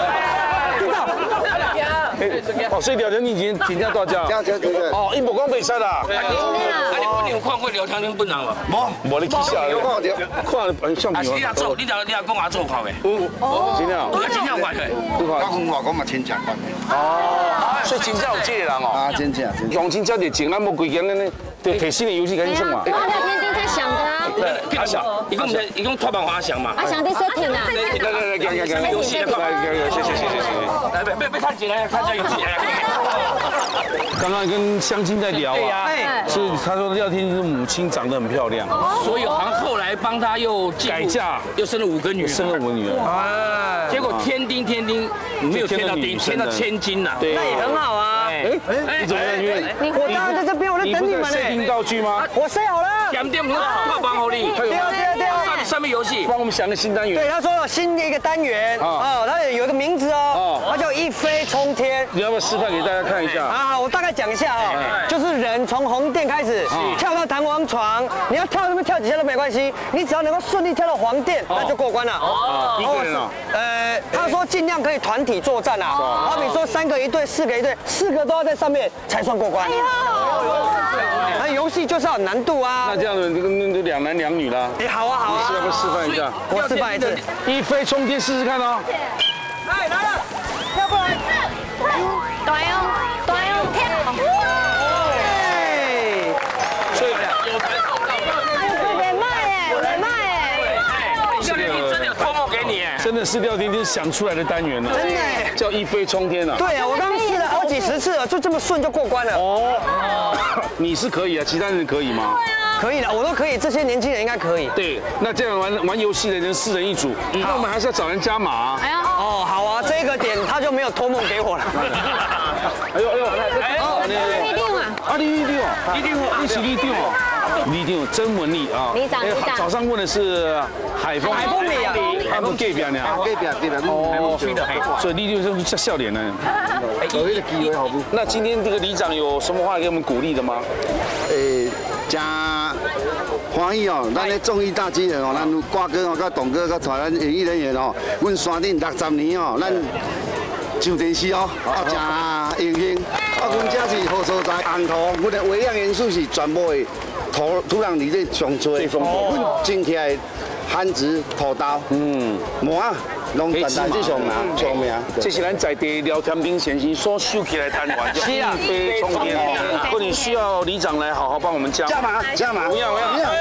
哦，所以聊天你已经评价大家。哦，伊无讲袂使啦。 你不能看过聊天恁本人无？ 无你去下。看相片。 你若做，你若讲我做看袂？ 真的。 我真正关系。 我跟外公嘛亲戚关系。 哦，所以真正有这个人哦。 啊，真正。 用真正就前咱无规间咱呢，就摕新的游戏开始算嘛。 聊天钉才想的啊。 对，阿翔，伊讲托办华翔嘛。 阿翔在 setting 啊。 来，游戏来，谢。 来，别看起来，看这游戏。 刚刚跟相亲在聊啊，是他说廖天丁的母亲长得很漂亮， 所以好像后来帮他又改嫁， 又生了5个女儿， 生了5个女儿。 啊，结果天丁没有添到丁，添到千金呐， 那也很好啊。 你怎么在那边？ 我当然在这边，我在等你们呢。 设定道具吗？ 我塞好了。 点点托帮好你。 对。 上面游戏， 帮我们想个新单元。 对，他说有新的一个单元哦，它有一个名字哦，它叫一飞冲天。 你要不要示范给大家看一下？ 啊，我大概讲一下哦，就是人从红店开始跳到弹簧床，你要跳那边跳几下都没关系，你只要能够顺利跳到黄店，那就过关了。 一个人啊？ 他说尽量可以团体作战啊，好比说3个一队，4个一队，4个都要在上面才算过关。那游戏就是要有难度啊。 那这样子就2男2女啦。 哎，好啊好啊。 要不要示范一下？ 我示范一次， 一飞冲天试试看哦。 哎，来了，跳过来。 对哦，跳。 所以真的是廖天丁想出来的单元呢， 真的叫一飞冲天啊！ 对啊，我刚刚试了好几10次了，就这么顺就过关了。 哦，你是可以啊，其他人可以吗？ 可以的，我都可以，这些年轻人应该可以。 对，那这样玩游戏的人4人1组，那我们还是要找人加码。 哎呀， 哦，好啊，这个点他就没有托梦给我了。 哎呦， 立定啊！ 啊，立定，一起立定哦。李定有曾文丽啊，早上问的是海丰米啊，他们隔壁呢， 隔壁哦， 所以李定是笑脸呢。有那个机会好不？那今天这个里长有什么话给我们鼓励的吗？ 真欢喜哦，咱的综艺大金人哦，咱瓜哥哦，甲董哥甲带咱演艺人员哦，阮山顶60年哦，咱上电视哦，真荣幸。阮这是好所在，红土，阮的维养元素是全部的。土壤里面上多，阮种起来番薯、土豆、麻，拢全台最上名。 这是咱在地廖天丁先生所收起来的单元，叫一飞冲天。或者需要里长来好好帮我们加码， 不要。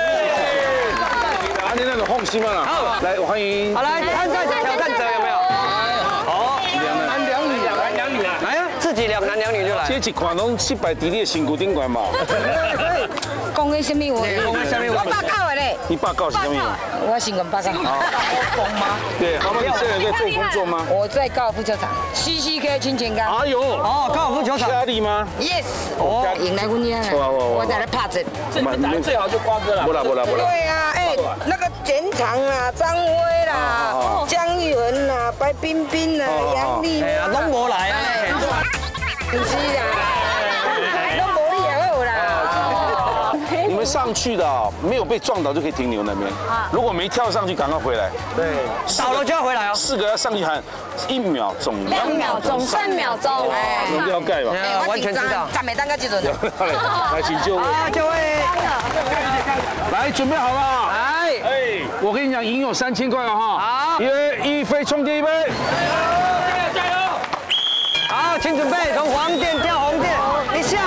啊，你那个放心嘛啦。好，来欢迎。 好，来参赛挑战者有没有？好 ，2男2女啊。来啊，自己2男2女就来。 这一款拢失败伫你的身躯顶管嘛。 讲的什么话？我报告的嘞。 你报告是什么？ 我新闻报告。风吗？ 对，好吧，你现在在做工作吗？ 我在高尔夫球场，CCK 金钱杆。 哎呦， 高尔夫球场。 家里吗 ？Yes。哦，赢来婚宴了。我在那趴着。 最好就瓜哥了。 不啦。 对啊，那个简长啊，张威啦，江玉文啦，白冰冰啦，杨丽。 哎呀，拢无来啊。 不是啦，拢无你也好啦。 你们上去的没有被撞倒就可以停留那边。如果没跳上去，赶快回来。 对，倒了就要回来哦。 4个要上去喊1秒钟、 2秒钟、3秒钟。 能不要盖吧？ 完全知道。 站没当个记准。 来，请就位。 就位。 来，准备好了。来，我跟你讲，赢有3000块了哈。好。一飞冲天一杯。 加油！ 好，请准备从黄店跳红店，一下。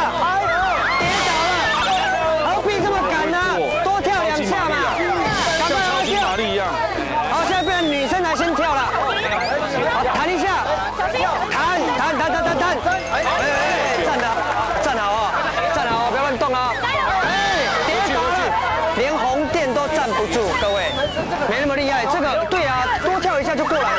好，现在变成女生来先跳了。好，弹一下，弹，站好啊，不要乱动啊。跌倒了，连红店都站不住，各位，没那么厉害。这个对啊，多跳一下就过来了。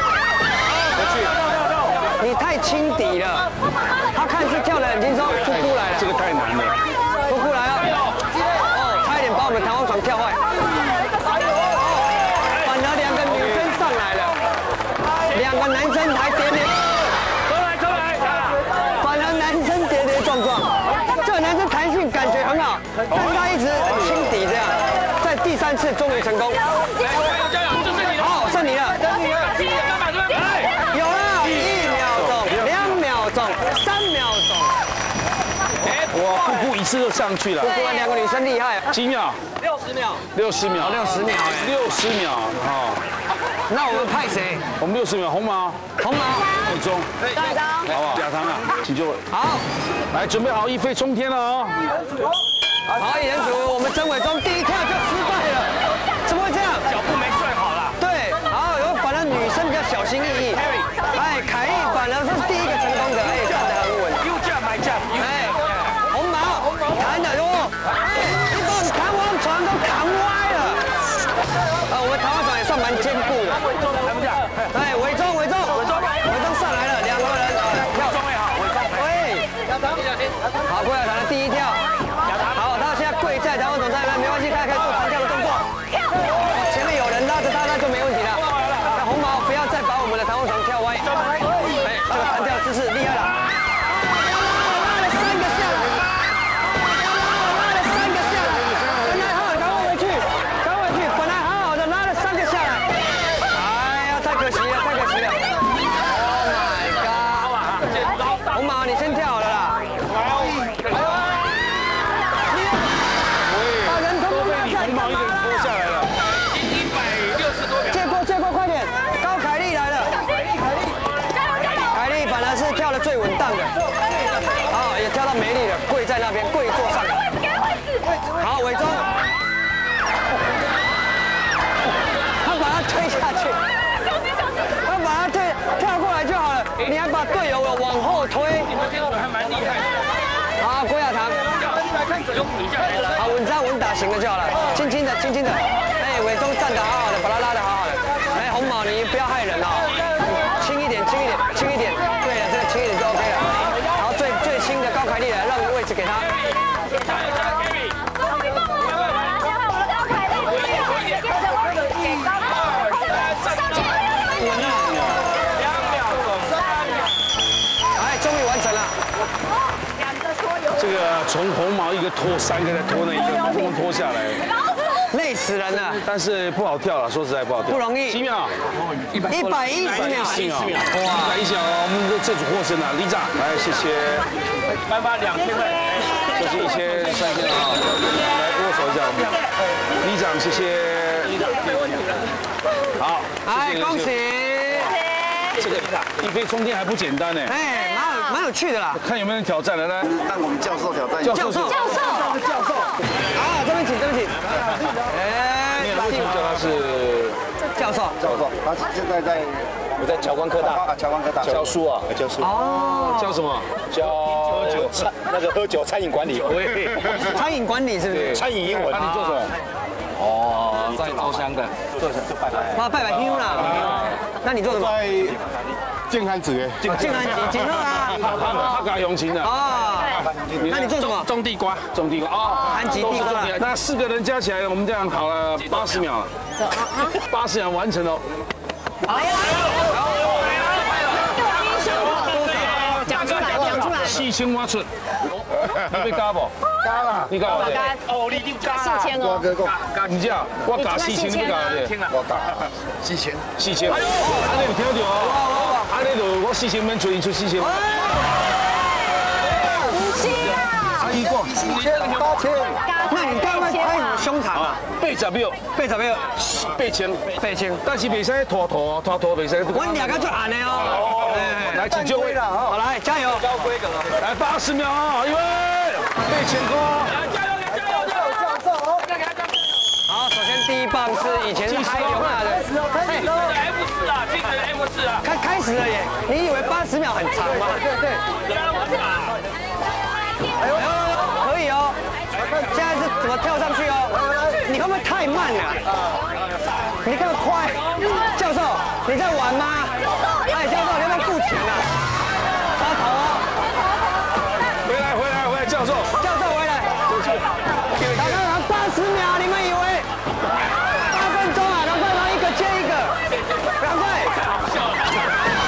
你太轻敌了，他看似跳得很轻松，就过来了。 这个太难了， 都过来了。哦，差一点把我们弹簧床跳坏。 2个女生上来了，2个果男生还跌跌， 出来， 反而男生跌跌撞撞。这个男生弹性感觉很好，但是他一直轻敌这样，在第3次终于成功。 加油，就剩你了。 好，剩你了。有了，1秒钟、2秒钟、3秒钟。 哇，姑姑一次就上去了。 姑姑2个女生厉害。 几秒 ？60秒。 60秒 ，60秒哎 ，60秒啊！ 那我们派谁？ 我们60秒，红毛，伟忠，好不好？亚堂啊，请就好， 来准备好一飞冲天了哦！ 好，一人组，我们曾伟忠第一跳就失败了，怎么会这样？ 脚步没算好了。 对，好，有反而女生比较小心翼翼。哎，凯莉反而是第一个成功的，哎，站得很稳。 You jump, my jump. 哎，红毛弹的哟，你把弹簧床都弹歪了。我们弹簧床也算蛮坚固的。哎，伟忠上来了，2个人跳。喂，好，郭亚堂的第一跳。好，他现在跪在弹簧床上，没关系，他可以做弹跳的动作。前面有人拉着他，那就没问题了。那红毛不要再把我们的弹簧床跳歪。哎，这个弹跳姿势厉害了。拉了3个下来。本来好好的，赶快回去。本来好好的，拉了3个下来。哎呀，太可惜了。Oh my god！ 红毛，你先跳好了啦。把人通通拉下来。 红毛一个人拖下来了。 160多秒。 借过，快点！高凯莉来了。凯莉反而是跳得最稳当的。好，也跳到没力了，跪在那边，跪坐上。好，伟忠。他把他推下去。他把他跳过来就好了，你还把队友往后推。 你们这个还蛮厉害的。 好，郭亚堂。好，稳扎稳打型的就好了，轻轻的。哎，伟忠站得好好的，把他拉得好好的。哎，红毛你不要害人哦，轻一点。对了，这个轻一点就 OK 了。然后最轻的高凯莉来，让个位置给他。终于完成了。 这个从红毛一个拖3个，再拖那一个，通通拖下来， 累死人了。 但是不好跳了，说实在不好跳， 不容易。 几秒 ？110秒。 哇，110秒，我们这组获胜了，李长，来谢谢， 颁发2000块， 这是1000、3000啊，来握手一下我们，李长谢谢，好， 哎，恭喜。 这个一飞冲天还不简单呢， 哎，蛮有趣的啦。 看有没有人挑战的呢？ 让我们教授挑战一下。 教授。好，这边请。哎， 为什么叫他是教授？ 他现在我在侨光科大，教书啊，教书。 哦， 教什么？教喝酒餐饮管理。 餐饮管理是不是？ 餐饮英文。你做什么？哦，在招香的，做拜拜。 拜拜香啦。那你做什么？ 在健康组健康组啊。 他搞永勤的。 哦。那你做什么？ 种地瓜哦， 安吉地瓜。 那4个人加起来，我们这样跑了80秒了。80秒完成了。 讲出来。 4000瓦寸，你被加不？加了，你加了。 哦，你就加 4000哦。 加你这样，我加4000，你加的。 我加4000。 哎呦，安尼有听到哦？安尼就我4000免出，出4000。阿姨讲 4000、8000。 那你刚刚拍什么胸膛啊 ？80秒，8000，但是袂使拖袂使。 我2个就按的哦。 来，请就位。 好，来加油。 高规格。 来80秒啊，一位，8000块。 加油！ 好，首先第一棒是以前是嗨牛娜的。 F4啊，精神 F4啊。 开始了耶！你以为80秒很长吗？对。哎呦，可以哦。现在是怎么跳上去哦？你会不会太慢了？你这么快，教授，你在玩吗？哎，教授，你要不要付钱啊？发头哦！ 回来，教授回来。打开场80秒，你们以为8分钟啊？赶快一个接一个，赶快！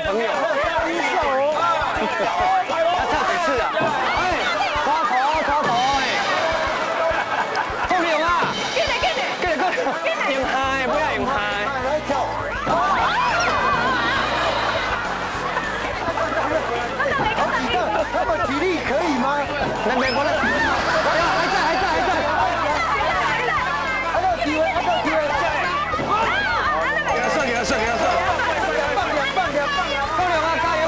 朋友。要跳几次啊？哎，抓头哎！后面有啊！跟着，用嗨，不要用嗨。跳。 他们体力可以吗？ 那没关系，还在。给他射！够了吗？加油！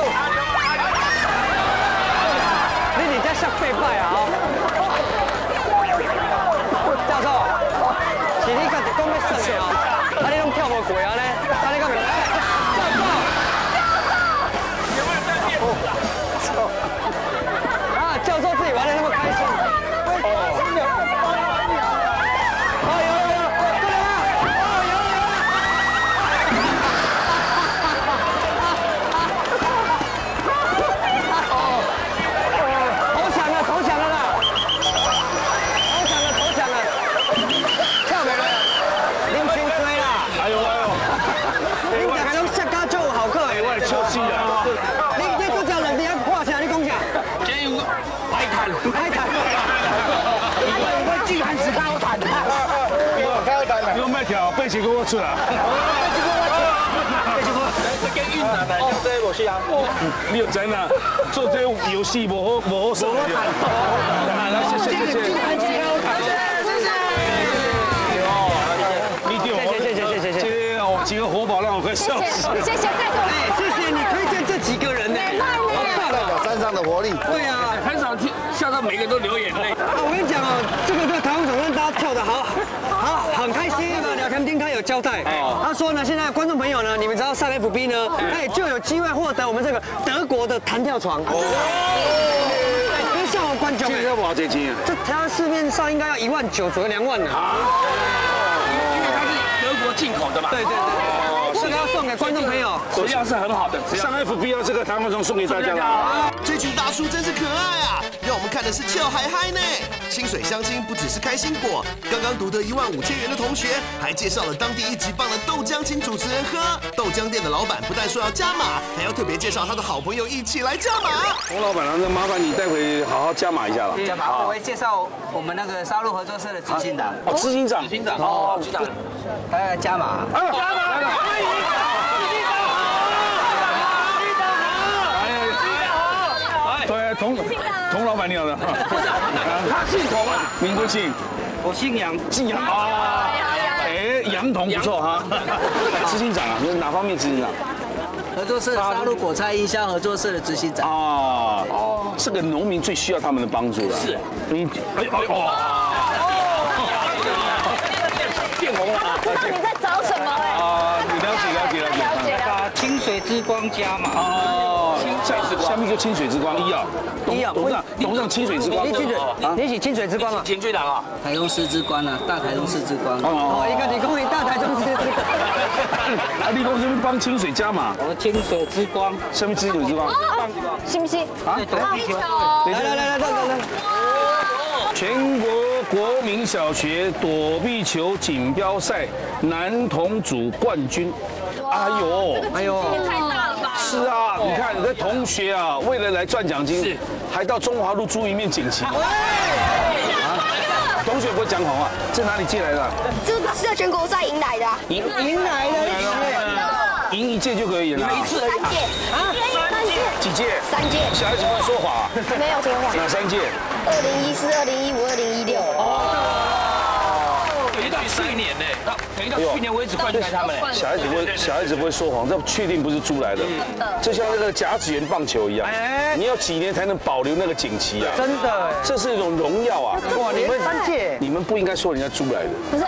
你人家像废败啊！教授，是你家己讲要算的哦，你拢跳无过啊呢？你讲没？教授自己玩的那么开心。 你用麦条背起给我出来。 跟越南的这些我是啊。 你有真啊？做这游戏无好手。来，谢谢。谢。哦，几个活宝让我快笑死。 谢谢再多。 谢谢你推荐这几个人呢， 好棒啊！山上的活力。 对啊， 很少听笑到每个人都流眼泪。 我跟你讲哦，这个台湾总让大家跳得好，很开心。那个廖天丁他有交代，他说呢，现在观众朋友呢，你们只要上 FB 呢，就有机会获得我们这个德国的弹跳床。因为像我观众， 这个多少钱啊？ 这台湾市面上应该要19000左右，2万呢。 因为它是德国进口的嘛。 对。这个要送给观众朋友， 质量是很好的。 上 FB 要这个弹簧床送给大家了。 这群大叔真是可爱啊！让我们看的是俏嗨嗨呢。清水相亲不只是开心果，刚刚独得15000元的同学还介绍了当地1级棒的豆浆请主持人喝。豆浆店的老板不但说要加码，还要特别介绍他的好朋友一起来加码。 洪老板，那麻烦你待会好好加码一下了。 加码，我会介绍我们那个杀戮合作社的执行长。 哦，执行长。 哦，局长。 他要加码。 加码。 对，童老板你好的， 他姓童啊， 您贵姓？ 我姓杨， 姓杨啊。哎，杨童不错哈。执行长啊，你哪方面执行长？ 合作社杀戮果菜营销合作社的执行长。 哦，这个农民最需要他们的帮助了。 是。 你变红了啊！ 你在找什么？ 啊，你了解。 把清水之光加码。 哦，下面就清水之光医药，董事长清水之光， 你一起清水之光啊？ 前队长啊， 台中市之光啊，大台中市之光。 哦，一个你公益大台中市之光。 啊，立功这边帮清水加码。 我清水之光， 下面清水之光， 信不信？ 啊， 来。 全国国民小学躲避球锦标赛男童组冠军。哎呦， 太大了吧？ 是啊，你看你的同学啊，为了来赚奖金，还到中华路租一面锦旗。同学不会讲谎话，这哪里借来的？ 这是在全国赛赢来的。 赢来的， 赢一届就可以了。 一次而已啊？3届？ 几届 ？3届。 小孩子不会说谎。 没有说谎。 哪3届 ？2014、2015、2016。 等于到去年呢，等于到去年为止冠军他们。 小孩子不会说谎，这确定不是租来的。就像那个甲子园棒球一样，你要几年才能保留那个锦旗啊？ 真的， 这是一种荣耀啊！ 哇，你们3届， 你们不应该说人家租来的。 不是，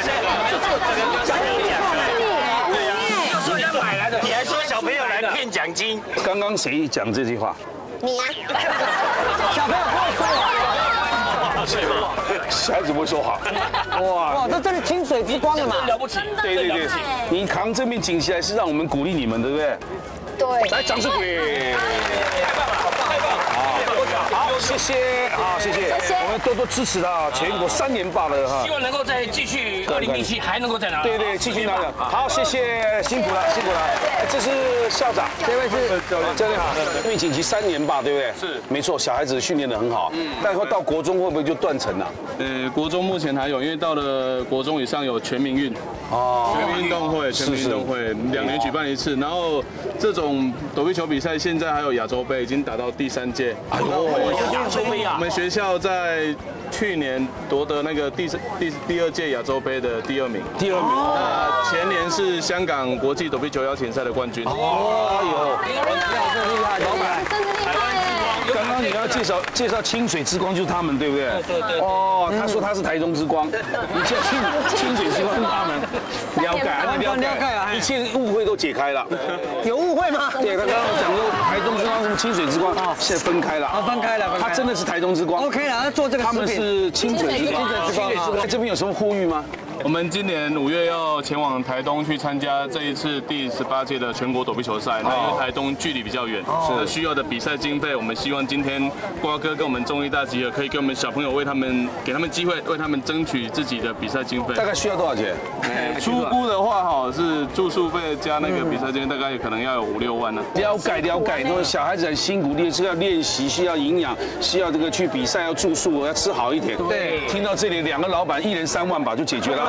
人家买来的，你还说小朋友来骗奖金？ 刚刚谁讲这句话？ 你呀， 小朋友不会说谎， 是吗？小孩子不会说谎。 哇，这真的清水之光了嘛？ 了不起。 对，你扛这面锦旗来是让我们鼓励你们，对不对？ 对。 来，掌声鼓励。 太棒了，好棒！ 太棒了！ 好，谢谢，好，谢谢，我们多多支持他，全国3连霸了哈。 希望能够再继续2017还能够再拿。 对对，继续拿的。好，谢谢，辛苦了，辛苦了。这是校长，这位是教练好。因为锦旗3连霸，对不对？是，没错，小孩子训练得很好。但会到国中会不会就断层了？ 国中目前还有，因为到了国中以上有全民运。哦，全民运动会2年举办1次，然后这种躲避球比赛现在还有亚洲杯，已经打到第3届。哎呦，亚洲杯啊！我们学校在去年夺得那个第2届亚洲杯的第2名。第2名。那前年是香港国际躲避球邀请赛的冠军。哦哟，厉害，老板，真的厉害。刚刚你要介绍清水之光就是他们，对不对？对。哦，他说他是台中之光，你叫清水之光是他们。了解啊，一切误会都解开了。 有误会吗？ 对，他刚刚讲说台中之光什么清水之光，现在分开了。 啊，分开了。 他真的是台中之光。 OK 了，他做这个。 他们是清水之光。这边有什么呼吁吗？ 我们今年5月要前往台东去参加这一次第18届的全国躲避球赛。那因为台东距离比较远，那需要的比赛经费，我们希望今天瓜哥跟我们中医大集合，可以给我们小朋友给他们机会，为他们争取自己的比赛经费。 大概需要多少钱？ 初估的话，哈是住宿费加那个比赛经费，大概可能要有5、6万呢。 了解，那小孩子很辛苦，是要练习，需要营养，需要这个去比赛要住宿，要吃好一点。对，听到这里2个老板1人3万吧就解决了。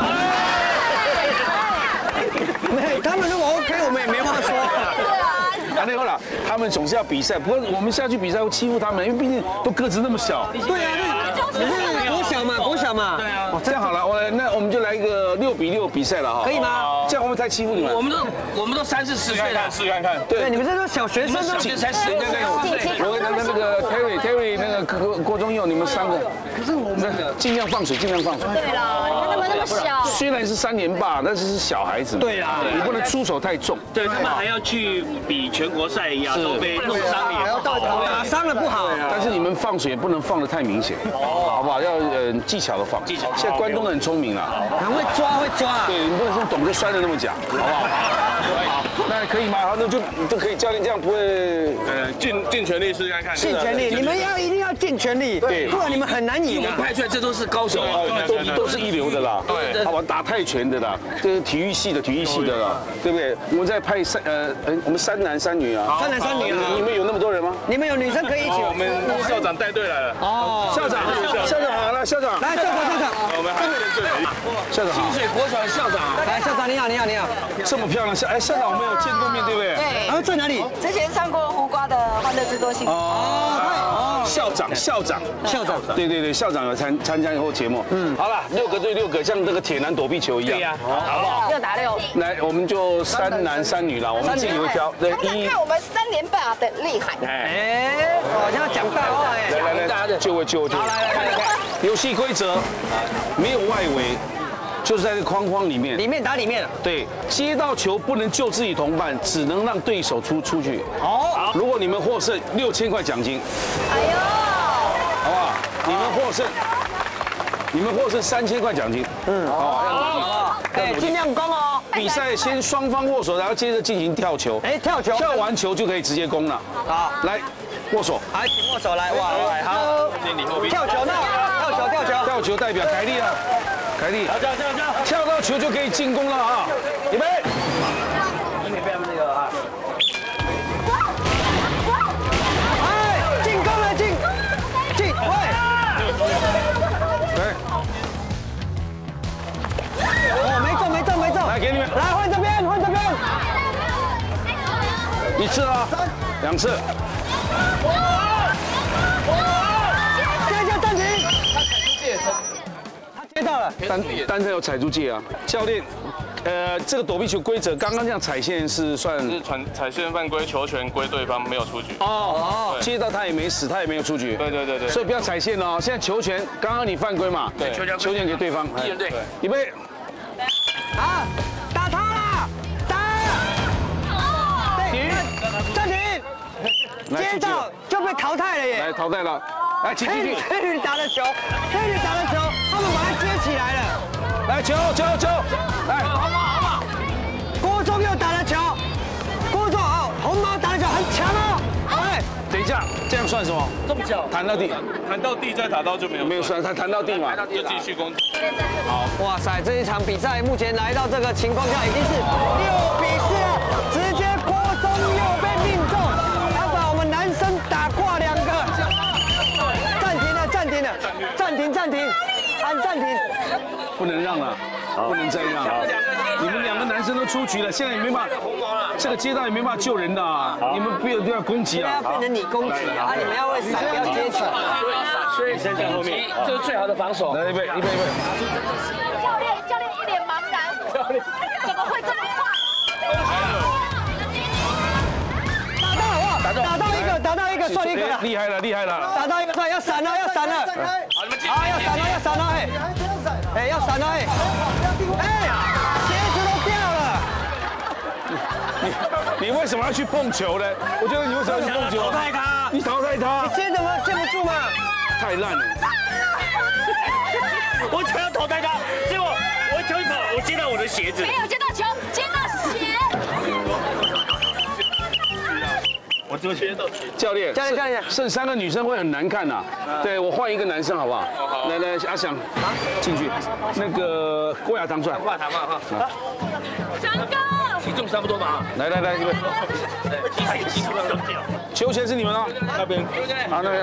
他们如果 OK， 我们也没话说。 那后来他们总是要比赛，不过我们下去比赛会欺负他们，因为毕竟都个子那么小。 对啊，国小嘛。对啊。 这样好了，那我们就来一个6比6比赛了哈。 可以吗？ 这样会不会太欺负你们？ 我们都3、4、10岁了， 试看看。 对，你们这都小学生啊， 才10年我跟那个 Terry 那个郭宗佑，你们3个。可是我们尽量放水。对了，你看他们那么小。 虽然是3连霸，但是小孩子。对啊。你不能出手太重。 对他们还要去比全国赛、亚洲杯，弄伤你， 打伤了不好。 但是你们放水也不能放得太明显，好不好？要技巧的放。技巧。现在关东人很聪明了， 很会抓。 对，你不能说懂得摔得那么假，好不好？好，那可以吗？好，那就可以。教练这样不会， 尽全力试试看。 尽全力，你们一定要尽全力，对，不然你们很难赢。 我们派出来这都是高手啊， 都是一流的啦。对，好吧，打泰拳的啦，这是体育系的啦，对不对？我们再派我们3男3女啊。 3男3女啊。 你们有那么多人吗？ 你们有女生可以一起。 我们校长带队来了。 哦，校长好了，校长。 来，校长。 我们还有人队。 校长好。 清水国小的校长。 来，校长你好。 这么漂亮，校长我们有见过面对不对？ 对。 然后在哪里？ 之前上过胡瓜的《欢乐之多星》。 哦，校长。对，校长有参加以后节目。好了，6个对6个，像这个铁男躲避球一样。对呀，好不好 ？6打6。 来，我们就3男3女了，我们自己会挑。 看看我们3连霸的厉害。 好像讲大话哎。 来，就位。好，来。游戏规则没有外围。就是在这框框里面， 里面打里面。 对，接到球不能救自己同伴，只能让对手出去。好，如果你们获胜，6000块奖金。哎呦，好不好？你们获胜3000块奖金。 好。哎，尽量攻哦。 比赛先双方握手，然后接着进行跳球。 跳球。 跳完球就可以直接攻了。好，来握手。 好，请握手来。哇，好。跳球呢？跳球代表凯莉啊。凯莉，跳到球就可以进攻了啊！预备， 你可以被他们那个啊。哎，进攻了，进，喂！ 对。 哦，没中。 来，给你们， 来换这边。 1次啊，2次。 现在暂停。接到了， 单车有踩住界啊，教练，这个躲避球规则，刚刚这样踩线是算是踩线犯规，球权归对方，没有出局。哦， 接到他也没死，他也没有出局。 对。 所以不要踩线哦。现在球权，刚刚你犯规嘛？ 对， 球权给对方。 对， 预备。 好，打他啦！打！停！暂停！接到就被淘汰了耶！ 来，淘汰了。来，请进去。 黑女打的球，他们把它接起来了。 来，球，来， 好嘛。 郭宗佑打的球，红毛打的球很强哦。 等一下。 这样算什么？ 中脚， 弹到地再打到就没有算，他弹到地嘛，就继续攻击。 好，哇塞，这一场比赛目前来到这个情况下已经是6比4了，直接郭宗佑被命中，他把我们男生打挂2个。暂停，按暂停， 不能让了，不能再让了。你们2个男生都出局了，现在也没办法，这个街道也没办法救人的啊！你们不要攻击啊！ 要变成你攻击啊！你们要会闪，不要接球。 所以先在后面，这是最好的防守。 来，预备。 教练一脸茫然，怎么会这么快？打到一个，算一个了。 厉害了！ 打到一个算，要闪了。好，要闪了，哎，要闪了，哎，鞋子都掉了。 你为什么要去碰球呢？我觉得你为什么要去碰球？ 淘汰他！ 你淘汰他！ 你接怎么接不住嘛？ 太烂了！ 我想要淘汰他，结果我球一跑，我接到我的鞋子。 没有接到球，接到鞋。 我这个鞋都教练，剩3个女生会很难看呐。对，我换一个男生好不好？来，阿翔，进去。那个郭亚堂出来。 郭亚堂嘛哈。 翔哥， 体重差不多吧？ 来，这边。球权是你们哦，那边。啊，那边。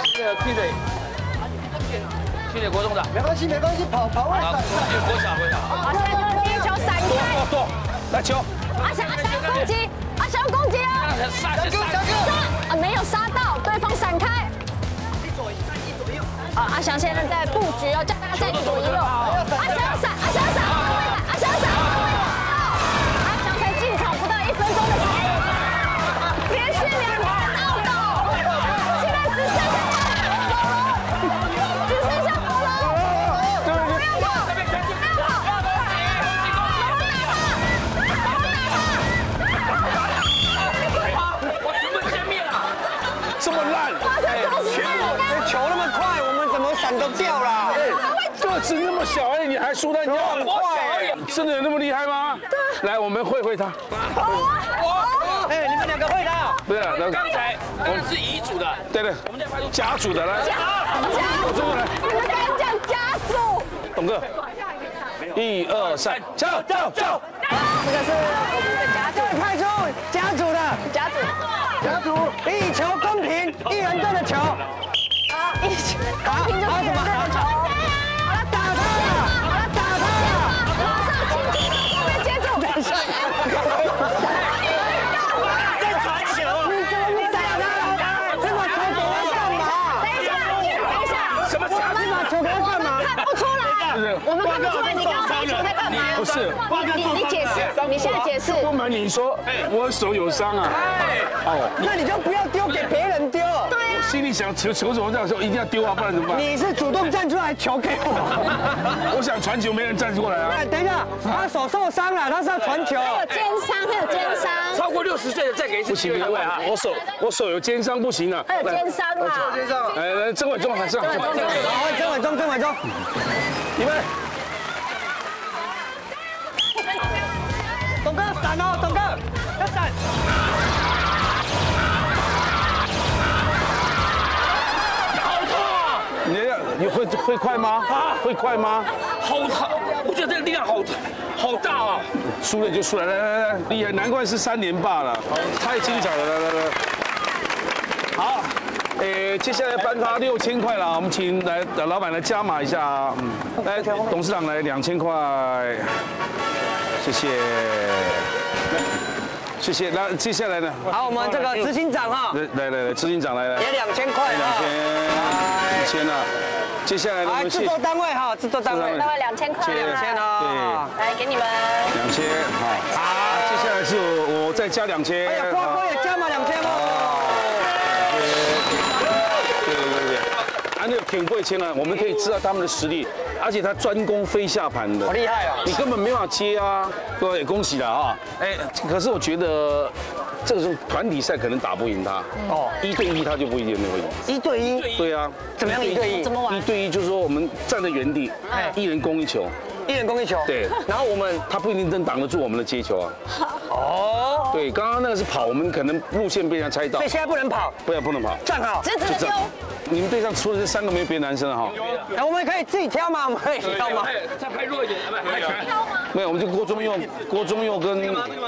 去年国中的。 没关系，跑位。 国小。 阿翔哥第一球闪开。 多，来球。 阿翔攻击。阿翔攻击啊！ 杀！ 啊，没有杀到，对方闪开。一左右。啊，阿翔现在在布局哦，叫大家在左右。阿翔闪，阿翔才进场不到1分钟的时间，连续2个倒斗，现在只剩下保罗，不要跑。 这么烂！ 球那么快，我们怎么闪都掉了？ 个子那么小而已，你还输他，你很快，真的有那么厉害吗？来，我们会他。 哎，你们2个会他？ 对了， 刚才是乙组的， 对，甲组的来。我这个来。 你们刚刚讲甲组。 董哥，1、2、3，走！ 这个是我们的甲组， 派出甲组的。甲组1球公平，1人对的球。 公平就是1人对的球。好了，打他了！马上轻轻后面接住。等一下。 在传球。 你打他！这把球给他干嘛？等一下。 什么球？ 这把球给他干嘛？ 看不出来，我们看不出来你刚刚球在干嘛？ 不是， 你解释，你现在解释。 不瞒你说，我手有伤啊。 哦，那你就不要丢给别人丢。 对啊。 心里想球怎么这样说，一定要丢啊，不然怎么办？ 你是主动站出来球给我。 我想传球，没人站过来啊。 等一下，他手受伤了，他是要传球。 他有肩伤。 超过60岁的再给一次机会啊！ 我手有肩伤不行啊。 他有肩伤啊。 来，郑伟忠还是郑伟忠， 你们。 董哥闪哦，董哥要闪。 好痛啊！ 你会快吗？会快吗？ 好痛！我觉得这个力量好大啊！ 输了就输了，来，厉害，难怪是3连霸了，太精彩了，来。好，接下来颁发6000块了，我们请老板来加码一下啊。来，董事长来2000块，谢谢。那接下来呢？ 好，我们这个执行长哈， 来，执行长来， 也2000块 ，1000了。接下来呢？ 来，制作单位哈，制作单位 2000块 ，2000哦， 来给你们 2000，好，接下来是我再加2000。 哎呀，瓜哥也加码2000哦。 对，那个挺贵钱了，我们可以知道他们的实力，而且他专攻飞下盘的， 好厉害啊！ 你根本没法接啊！各位，恭喜了啊！可是我觉得这种团体赛可能打不赢他哦，1对1他就不一定会赢。 1对1？ 对啊。 怎么样1对1？ 怎么玩？ 1对1就是说我们站在原地，1人攻1球。 1人攻1球。 对。 然后他不一定能挡得住我们的接球啊。 哦，对，刚刚那个是跑，我们可能路线被人家猜到， 所以现在不能跑， 不能跑， 站好， 直直的丢。 你们队上除了这3个没有别的男生了哈？ 哎，我们可以自己挑吗？我们可以挑吗？ 再拍弱一点，拍挑吗？ 没有，我们就郭宗佑跟。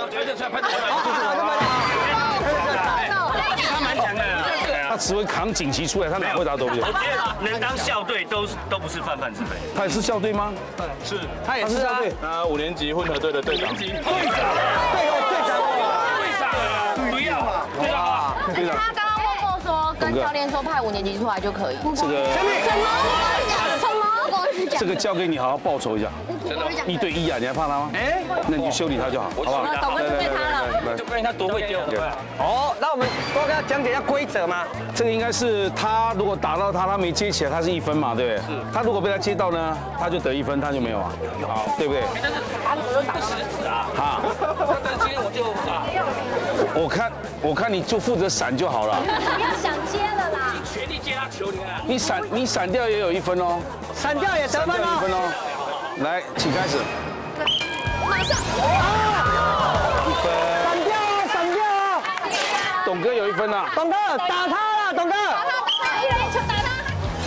他蛮强的。 他只会扛锦旗出来，他哪会打斗牛？ 我觉得能当校队都不是泛泛之辈。 他也是校队吗？ 是， 他也是校队。 5年级混合队的队长。 队长，不要啊！ 而且他刚刚默默说，跟教练说派5年级出来就可以。 这个什么？ 这个交给你好好报仇一下。1对1啊，你还怕他吗？哎，那你就修理他就好，好不好？ 董哥就对他了。 就关于他多会丢。 哦，那我们多跟他讲解一下规则吗？ 这个应该是他如果打到他没接起来，他是1分嘛，对不对？是。他如果被他接到呢，他就得1分，他就没有啊，好，对不对？ 但是他只打食指啊。 好。 但今天我就啊。 我看你就负责闪就好了。 不要想接了啦。 全力接他球，你看。 你闪掉也有1分哦。 闪掉也得分哦。 1分哦。来，请开始。 马上。 1分。 闪掉啊！ 董哥有1分了。 董哥打他了，董哥。 打他，1人1球打他。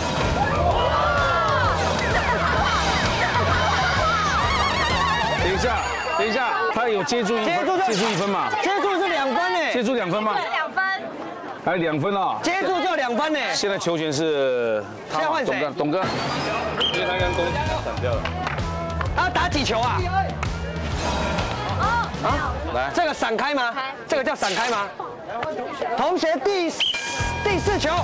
等一下，他有接住1分嘛？ 接住是2分呢。 接住2分吗？ 2分。 还有2分啊！ 接住就2分呢。 现在球权是他，董哥。 因为他刚攻闪掉了。 他打几球啊？ 来， 这个闪开吗？这个叫闪开吗？同学第4球。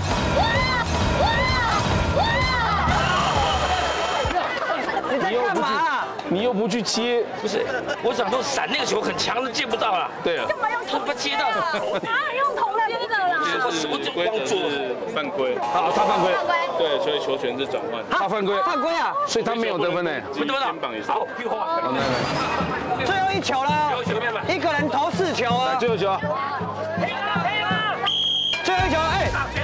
你在干嘛？ 你又不去接？ 不是，我想说闪那个球很强的接不到了。 对了。 干嘛用头接到？哪有用头接的啦？ 规则是犯规。 好，他犯规。 对，所以球权是转换。 他犯规。 犯规啊！ 所以他没有得分呢。 没得分了。好， 最后1球了，一个人投4球啊！ 最后球。 最后1球，哎。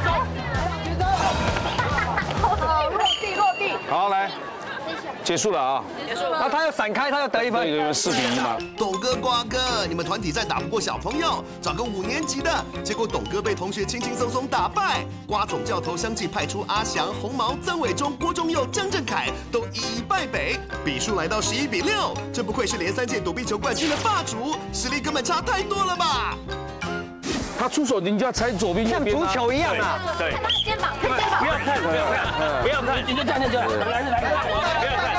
落地。 好，来。结束了啊！ 然后他又闪开，他又得1分。 这个4比1嘛。 董哥、瓜哥，你们团体战打不过小朋友，找个5年级的，结果董哥被同学轻轻松松打败。瓜总教头相继派出阿翔、红毛、曾伟忠、郭忠佑、张振凯，都一一败北，比数来到11比6。真不愧是连3届躲避球冠军的霸主，实力根本差太多了吧？ 他出手，你就要踩左边右边， 像足球一样啊！ 对， 看他肩膀，看肩膀。 不要看，你就站在这，来，不要看。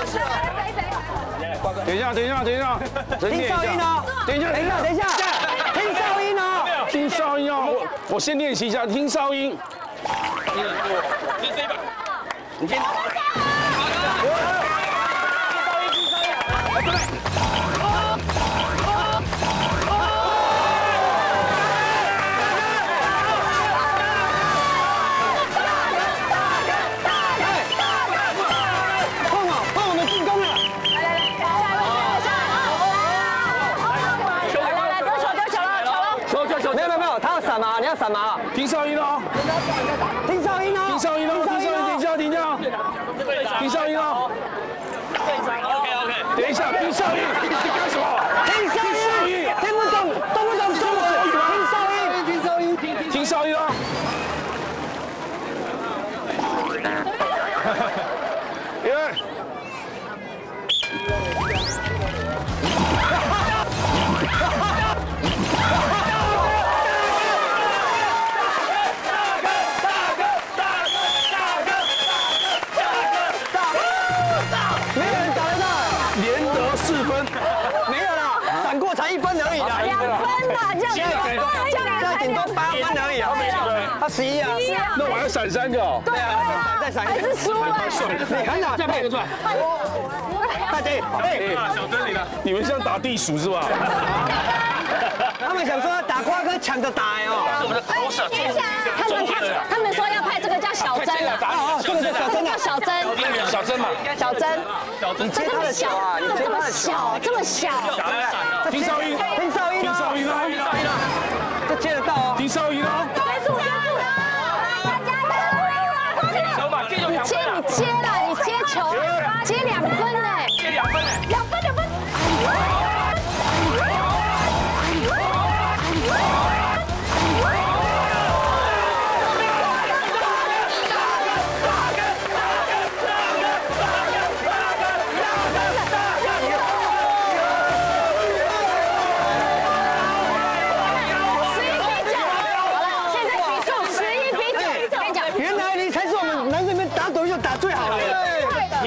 等一下， 听哨音哦！ 等一下， 听哨音哦！ 听哨音哦！我先练习一下听哨音。 你这一把，你先。 你要闪嘛？ 听哨音哦！ 听哨音哦！ 听哨音哦！停下！听哨音哦！ OK。 等一下，听哨音，你干什么？ 听哨音，听不懂中文。听哨音哦！ 11啊！ 那我还闪3个哦。 对啊，再闪一个。 还是输了。 你看哪？ 再配个转。 大姐， 小珍你呢？ 你们像打地鼠是吧？ 他们想说要打瓜哥抢着打哦。 我们的投手他们说要派这个叫小珍啊。 这个叫小珍啊。 小珍。 小珍嘛。 小珍。 你接他的球啊！你接他的球。 这么小。 听哨音。 听哨音哦。这接得到哦。 听哨音哦。 你接了，你接球，接2分呢，接2分。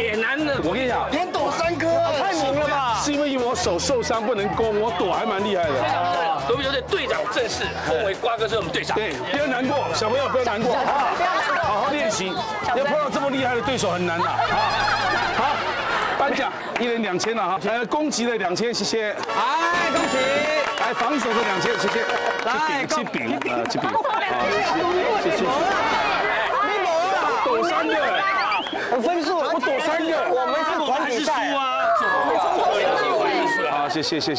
也难的。 我跟你讲， 连抖3颗，太猛了吧？ 是因为我手受伤不能攻，我躲还蛮厉害的。 躲避球队队长正式封为瓜哥是我们队长。 对，不要难过，小朋友不要难过，好好练习。要碰到这么厉害的对手很难的。好，颁奖，1人2000了哈。攻击的2000，谢谢。 哎，恭喜！ 来防守的2000，谢谢。 来， 去饼，去饼。谢谢。躲3个， 分数我躲3个， 我们是团体赛啊。 好，谢谢。金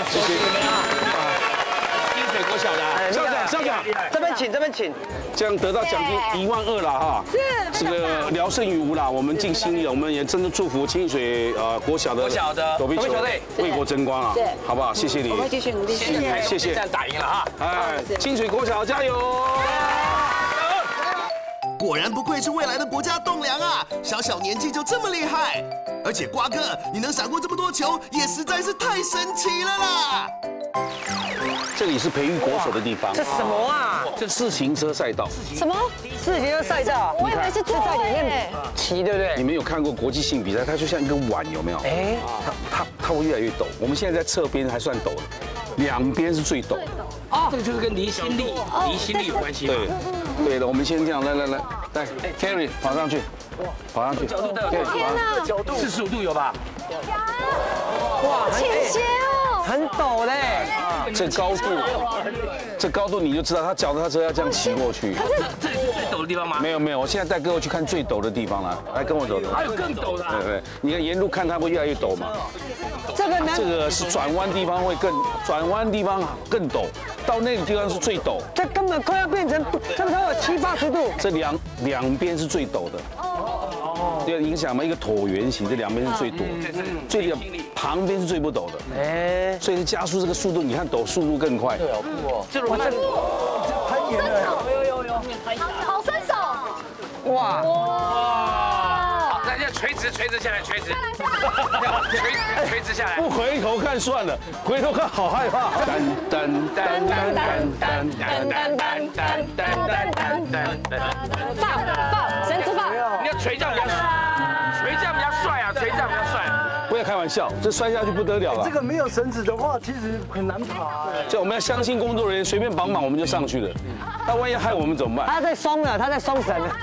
水国小的校长， 这边请。 这样得到奖金12000了哈。是。这个聊胜于无啦，我们尽心力，我们也真的祝福清水国小的躲避球队为国争光了，好不好？谢谢你。 我们继续努力， 谢谢。 这样打赢了哈。 哎，清水国小加油！ 果然不愧是未来的国家栋梁啊！小年纪就这么厉害，而且瓜哥，你能闪过这么多球，也实在是太神奇了啦！ 这里是培育国手的地方。 这什么啊？ 这4行车赛道。 什么 4行车赛道？ 我以为是在里面骑，对不对？ 你们有看过国际性比赛？它就像一个碗，有没有？哎，它会越来越陡。我们现在在侧边还算陡的，2边是最陡。 哦，这个就是跟离心力有关系。 对的，我们先这样，来，Terry 跑上去， 角度都有， 天哪 ，45度有吧？ 哇，倾斜哦， 很陡嘞。 这高度你就知道，他脚踏车要这样骑过去。 这里是最陡的地方吗？ 没有，我现在带各位去看最陡的地方了，来跟我走。 还有更陡的。 对，你看沿路看它会越来越陡嘛。这个是转弯地方更陡，到那个地方是最陡。 这根本快要变成差不多有70、80度。 这两边是最陡的。对，影响嘛，一个椭圆形，这2边是最陡，最旁边是最不陡的。哎，所以加速这个速度，你看陡速度更快。 对，好酷哦。 这我攀岩了，有，好伸手。 哇！ 好，那就垂直下来，垂直下来。 不回头看算了，回头看好害怕。 放，绳子放。 你要垂这样比较帅啊，垂这样比较帅。 不要开玩笑，这摔下去不得了了。 这个没有绳子的话，其实很难爬。 就我们要相信工作人员，随便绑我们就上去了。那万一害我们怎么办？ 他在松绳了。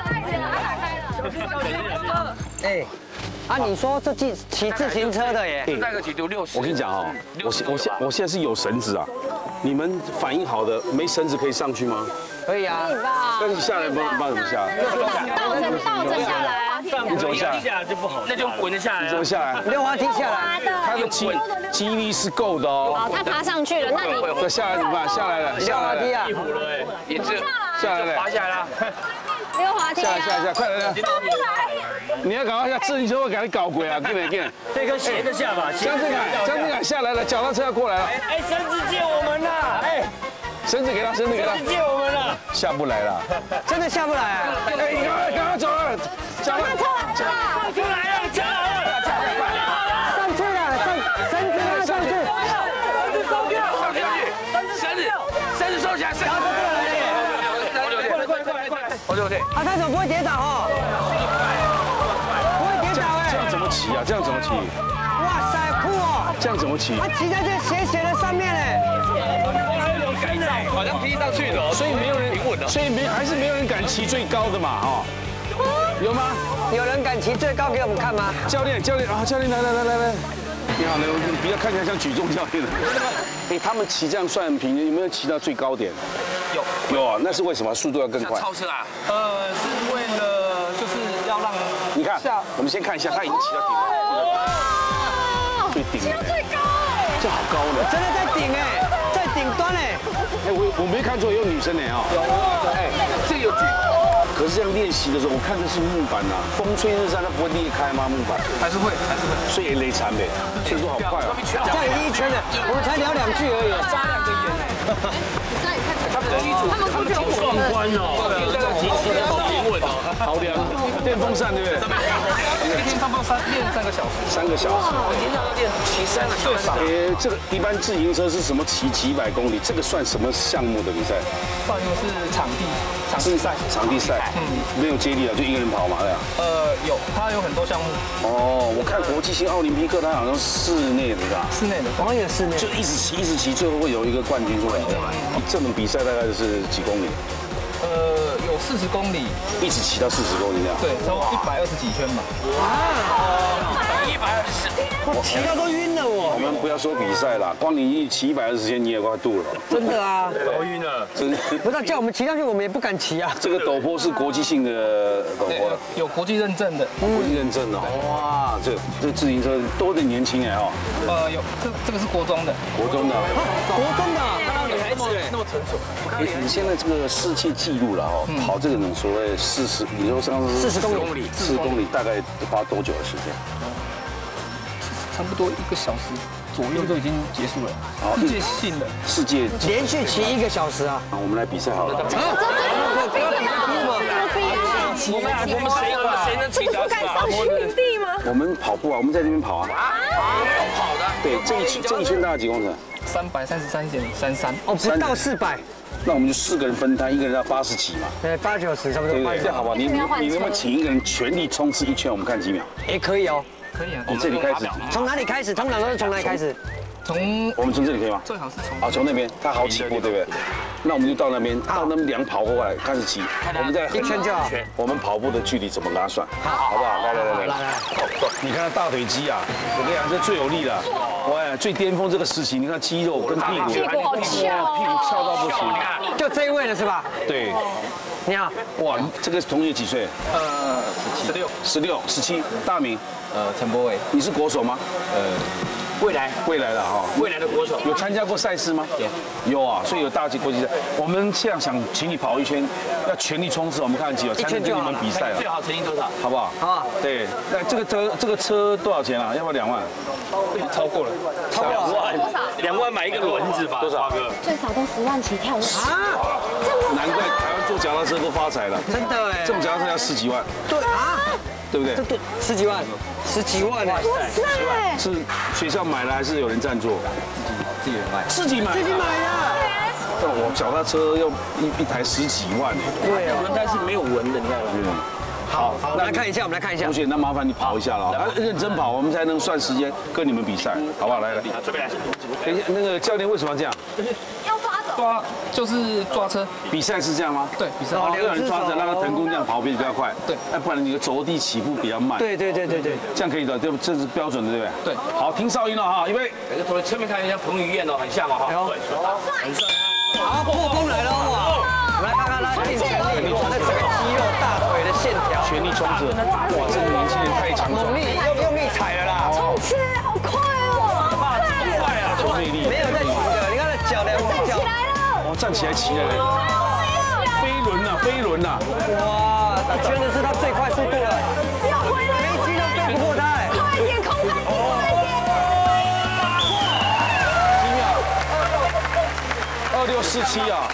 哎，你说这骑自行车的耶？ 那个几度60。 我跟你讲哦，我现在是有绳子啊，你们反应好的没绳子可以上去吗？ 可以啊。 那你下来不知道怎么下来？ 倒着下来。 你怎么下来？ 就不好，那就滚着下来。 怎么下来？ 溜滑梯下来。 它的肌力是够的哦。 好，他爬上去了，那你下来怎么办？下来了。 溜滑梯啊！ 一虎了哎，也是下来了， 滑下来了。 溜滑梯。 下，快来！你要赶快下，自行车会给你搞鬼啊！给。 这个斜着下吧。 江志凯下来了，脚踏车要过来了。 哎，绳子借我们啦！哎， 绳子给他。 借我们了。 下不来了， 真的下不来啊！ 哎，你赶快走了， 上来了， 出来了，上去了，绳子上去， 绳子收起来，快！ 他怎么不会跌倒哦？不会跌倒哎！ 这样怎么骑啊？ 哇塞，酷哦！ 这样怎么骑？ 他骑在这斜的上面哎。 好像踢上去的， 所以没有人平稳的，所以还是没有人敢骑最高的嘛，哈，有吗？ 有人敢骑最高给我们看吗？ 教练来，你好，你比较看起来像举重教练的。哎，他们骑这样算很平，有没有骑到最高点？有啊，那是为什么？速度要更快？ 超车啊？ 是为了就是要让你看，我们先看一下，他已经骑到顶了，最顶， 最高哎， 这好高呢， 真的在顶哎，在顶端哎。 哎，我没看错，有女生哎啊。 哎，这有距。 可是这样练习的时候，我看的是木板呐，风吹日晒，它不会裂开吗？木板还是会， 所以累惨呗，速度好快啊！ 这样已经1圈了，我们才聊2句而已， 眨2个眼哎。 他们的基础，他们壮观哦，这个骑的好平稳哦， 好凉，电风扇对不对？ 一天差不多练3个小时。 3个小时。 我经常练骑3个小时。 这个一般自行车是什么骑几百公里？这个算什么项目的比赛？ 算是场地。 场地赛，没有接力啊，就一个人跑嘛，对啊。 有，它有很多项目。 哦，我看国际性奥林匹克，它好像室内的是吧？ 室内的， 好像也室内， 就一直骑，最后会有一个冠军出来的。这种比赛大概是几公里？ 有40公里， 一直骑到40公里这样。 对，差不多120几圈吧。 我骑到都晕了我。 我们不要说比赛啦，光你一骑120圈，你也快吐了。 真的啊， 头晕了， 真的。 不是叫我们骑上去，我们也不敢骑啊。 这个陡坡是国际性的陡坡， 有国际认证的。 国际认证的，哇，这自行车多的年轻哎哦。 有，这个是国中的。 国中的。 国中的。 女孩子那么成熟。 你现在这个世界纪录了哦，跑这个种所谓40，你说上次 40公里 ，40公里大概花多久的时间？ 差不多1个小时左右就已经结束了。世界性的， 世界连续骑1个小时啊！ 我们来比赛好了。 不要比吗？ 我们谁能骑脚踏车？ 地吗？ 我们跑步啊，我们在那边跑啊。 跑的。 对，这一圈大概几公尺 ？333.33。 哦，不到400。 那我们就4个人分摊，一个人要80几嘛。 对，80、90差不多。 对，这样好不好？你能不能请一个人全力冲刺1圈？我们看几秒？ 也可以哦。 可以啊。 从这里开始。 从哪里开始？通常都是从哪里开始？ 我们从这里可以吗？ 最好是从那边，它好起步，对不对？那我们就到那边，到那边跑过来开始骑，我们再 1圈就好。 我们跑步的距离怎么拉算？好不好？来，你看他大腿肌啊，我跟你讲，这最有力了。哇，最巅峰这个时期，你看肌肉跟屁股， 屁股好翘， 屁股翘到不行。 就这一位了是吧？ 对。 你好。 哇，这个同学几岁？16、17。大名？ 陈柏伟。 你是国手吗？未来的哈， 未来的国手有参加过赛事吗？有啊，所以有大级国际赛。我们现在想请你跑1圈，要全力冲刺。我们看几有参加跟你们比赛了， 最好成绩多少？ 好不好？ 好。 对，那这个车多少钱啊？要不要2万？ 超过了 ，2万，2万买一个轮子吧？ 多少？ 最少都10万起跳啊！ 难怪台湾坐脚踏车都发财了， 真的哎， 这种脚踏车要10几万。 对啊。 对不对？ 这10几万，10几万哎！ 哇塞！ 是学校买的还是有人赞助？ 自己买。 自己买的。但我脚踏车要一台10几万哎。 对啊， 轮胎是没有纹的，你看吗？ 好，我们来看一下， 同学，那麻烦你跑一下了，认真跑，我们才能算时间跟你们比赛，好不好？来， 准备来。 等一下，那个教练为什么要这样？ 要抓就是抓车。 比赛是这样吗？ 对，比赛。 2个人抓着，让他腾空这样跑比较快。 对， 不然你的着地起步比较慢。 对， 这样可以的，这是标准的，对不对？ 对。 好，听哨音了哈，预备。 同学，前面看一下彭于晏哦，很像哦哈。 很帅。好，破风来了哇！我们来看看他尽全力，哇，那整个肌肉、大腿的线条， 全力冲刺。哇，这个年轻人太强壮， 猛力用力踩了啦！ 冲刺，好快哦！ 快啊！ 多魅力， 没有在骑的，你看他脚2只脚。 哦，站起来骑了。飞轮呐！ 哇，他圈的是他最快速度了，飞机都飞不过他哎！ 快一点，空拍机，快一点！ 几秒？2647啊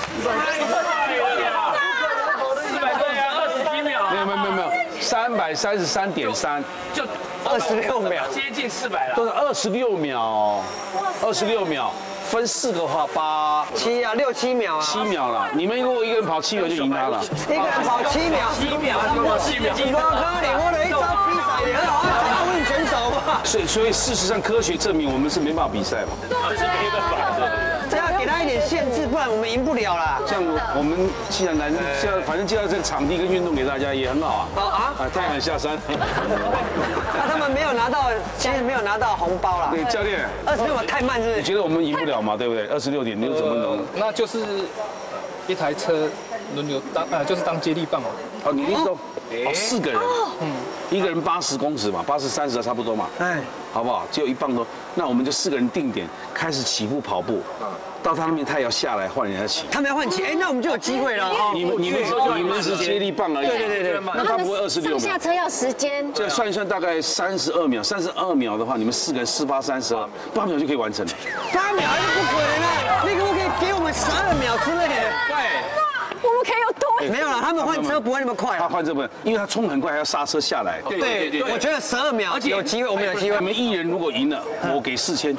！400多呀，20几秒。 没有，333.3， 就 26秒， 接近400了。 都是26秒，26秒。分4个话 7啊，6、7秒啊 ，7秒了。你们如果一个人跑7秒就赢他了。 一个人跑7秒 ，7秒，超过7秒。 你我的一招披萨也很好，奥运选手嘛。 所以事实上，科学证明我们是没办法比赛嘛。 是没办法的。 这要给他一点限制，不然我们赢不了啦。 这样我们既然反正介绍这个场地跟运动给大家也很好啊。太阳下山。 那他们没有拿到，其实没有拿到红包啦。 对，教练 ，26秒太慢是不是？ 你觉得我们赢不了嘛？对不对？26点，你又怎么能？ 那就是一台车轮流就是当接力棒哦。 哦，你一共4个人，一个人80公尺嘛，80、30差不多嘛。好不好？只有1磅多，那我们就4个人定点开始起步跑步，到他那边他也要下来换人家骑。 他们要换骑，那我们就有机会了。 你们是接力棒而已。 对。 那他不会26秒。 上下车要时间。 这算一算大概32秒，32秒的话，你们4个人4发32，8秒就可以完成了。 8秒还是不可能啊！你可不可以给我们12秒之类的？ 对。我们可以有多？ 没有了，他们换车不会那么快。 他换车不会，因为他冲很快，还要刹车下来。 对，我觉得12秒，而且有机会，我们有机会。 你们1人如果赢了，我给4000。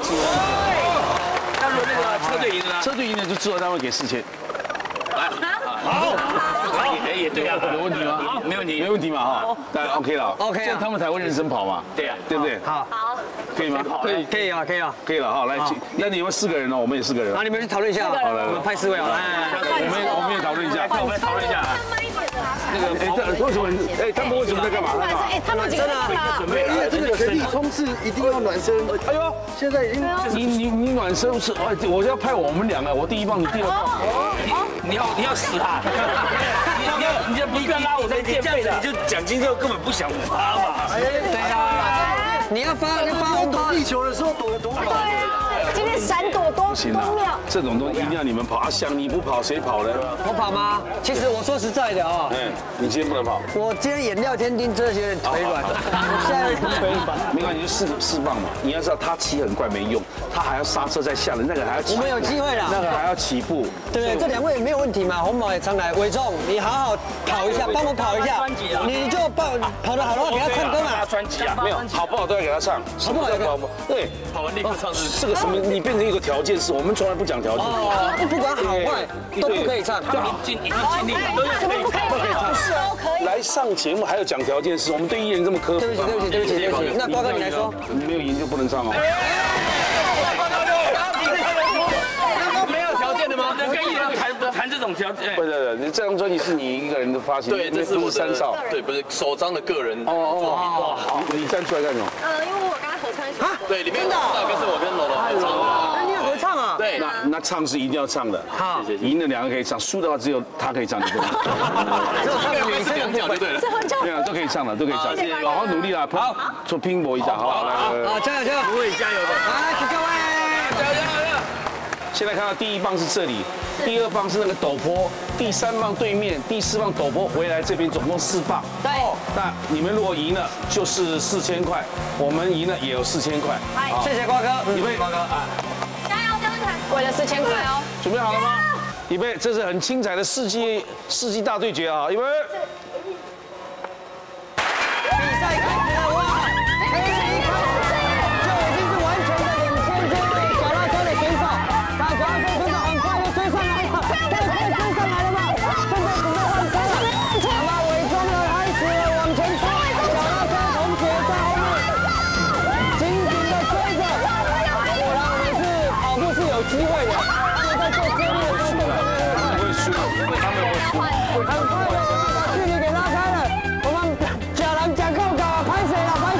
那如果那个车队赢了， 车队赢了就制作单位给4000。 好。 以，对啊， 有问题吗？ 没问题， 没问题嘛哈，当然 OK 了 ，OK 这样他们才会认真跑嘛， 对啊， 对不对？ 好， 可以吗？ 可以，可以啊，可以啊， 可以了哈，来，那你们4个人哦，我们也4个人， 好，你们去讨论一下，好，来，我们派4位啊， 我们也讨论一下， 我们讨论一下。 那个，为什么？他们为什么在干嘛？ 他们几个准备， 因为这个全力冲刺一定要暖身。哎呦，现在已经你暖身是，我要派我们2个，我第1棒，你第2棒。 你要死啊！你就不要拉我在垫背的，你就奖金就根本不想发嘛。 对啊，你要发躲地球的时候躲得多好。 今天闪躲多秒， 这种东西一定要你们跑。想你不跑，谁跑呢？ 我跑吗？其实我说实在的啊， 你今天不能跑。 我今天演廖天丁真的有点腿软，我现在腿软。 没关系，就4棒嘛。你要知道他骑很快没用，他还要刹车再下来，那个还要起步。 我们有机会啦， 那个还要起步。 对，这2位没有问题嘛。红毛也常来，伟忠，你好好跑一下，帮我跑一下。你就跑得好的话，给他唱歌嘛。 专辑啊， 没有好不好都要给他唱， 好不好？ 对， 跑完立刻唱是这个什么？你变成一个条件是，我们从来不讲条件。 不管好坏都不可以唱， 尽力都可以唱， 来上节目还有讲条件是，我们对艺人这么苛刻。 对不起。那瓜哥你来说， 你没有赢就不能唱哦。 没有条件的吗？跟艺人谈这种条件？ 不是，你这张专辑是你一个人的发行， 对，这是我 3少， 对，不是首张的个人。 哦，你站出来干什么？ 因为我跟他合唱一首。 对，里面大哥是我跟楼楼合唱的。 那你有合唱啊？ 对， 那唱是一定要唱的。 好， 赢的2个可以唱，输的话只有他可以唱，你不能。 只有唱女生 2讲就对了。 对啊，都可以唱了，都可以唱，好好努力啦，好，做拼搏一下，好不好？来， 好，加油！ 不会加油的， 来，请各位， 加油！ 现在看到第1棒是这里，第2棒是那个陡坡，第3棒对面，第4棒陡坡回来这边，总共4棒。 对。 那你们如果赢了，就是4000块；我们赢了也有4000块。 好，谢谢瓜哥， 预备，瓜哥啊， 加油，为了4000块哦。 准备好了吗？预备，这是很精彩的世纪大对决啊！预备。 比赛开始了，哇！黑棋一开始就已经是完全的领先这位脚踏车的选手，他脚踏车选手很快就追上来了，这可以追上来了吗？现在准备换车了，那么伪装的开始往前冲，脚踏车同学在后面紧紧的追着，果然我们是跑步是有机会的，因为在做接力的时候， 不会输，他们会输。 很快的把距离给拉开了，我们假人假够高，拍谁了？不好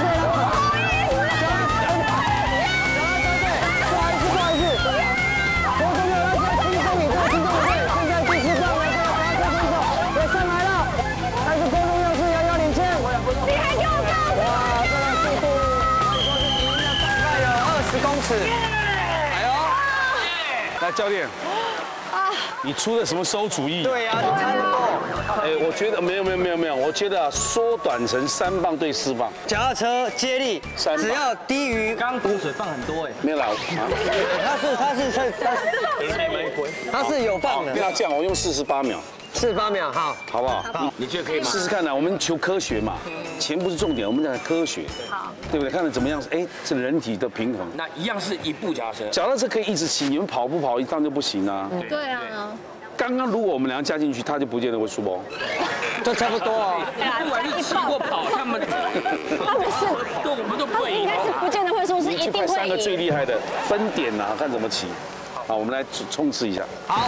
意思，国中的那些轻松比赛，现在第4棒了，这个滑车选手也上来了，但是国中又是遥遥领先，你还给我高！哇，这个速度可以说是赢了大概有20公尺，哎呦， 来教练。你出的什么馊主意？ 对呀，你看过？ 我觉得没有，我觉得缩短成3棒对4棒。 脚踏车接力只要低于， 刚补水放很多哎， 没有啦， 它是有放的。 那这样我用48秒。 48秒，好不好？ 你觉得可以吗？ 试试看呢，我们求科学嘛，钱不是重点，我们讲科学，对不对？看看怎么样？这人体的平衡。 那一样是一步脚踏车， 脚踏车可以一直骑，你们跑一趟就不行啊。 对啊。 刚刚如果我们2加进去，他就不见得会输哦。 就差不多啊。 不管是骑或跑，他们是，我们都不会赢。 应该是不见得会输，是一定会赢。 3个最厉害的分点啊，看怎么骑。好，我们来冲刺一下。 好。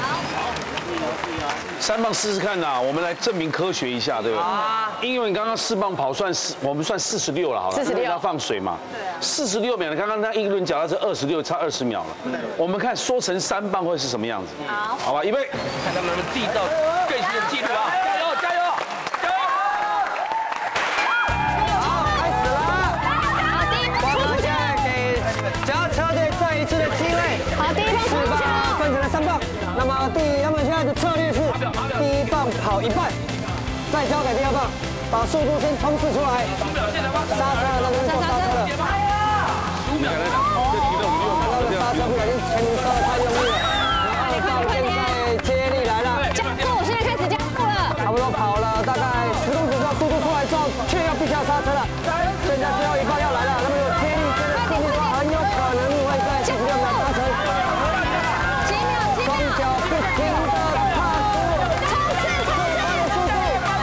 3棒试试看呐，我们来证明科学一下，对不对？因为你刚刚4棒跑我们算46了，好了，46要放水嘛。46秒，你刚刚那一轮脚踏车26，差20秒了。我们看缩成3棒会是什么样子？好，好吧，预备， 看他们能缔造更新的纪录啊！加油，加油！ 脚踏车队再一次的机会，好，第1棒4棒分成了3棒，那么他们现在的策略是，第1棒跑一半，再交给第2棒，把速度先冲刺出来，刹车了，那边做刹车了， 你看来讲，这提了5、6秒， 刹车不小心前面刹得太用力了，2棒现在接力来了， 加速，现在开始加速了， 差不多跑了大概10公尺之后，速度出来之后，却要必须要刹车了，现在最后1棒要来了，那么有接力这个速度的话，很有可能会在46秒达成。 双脚不停的踏出，冲刺，速度，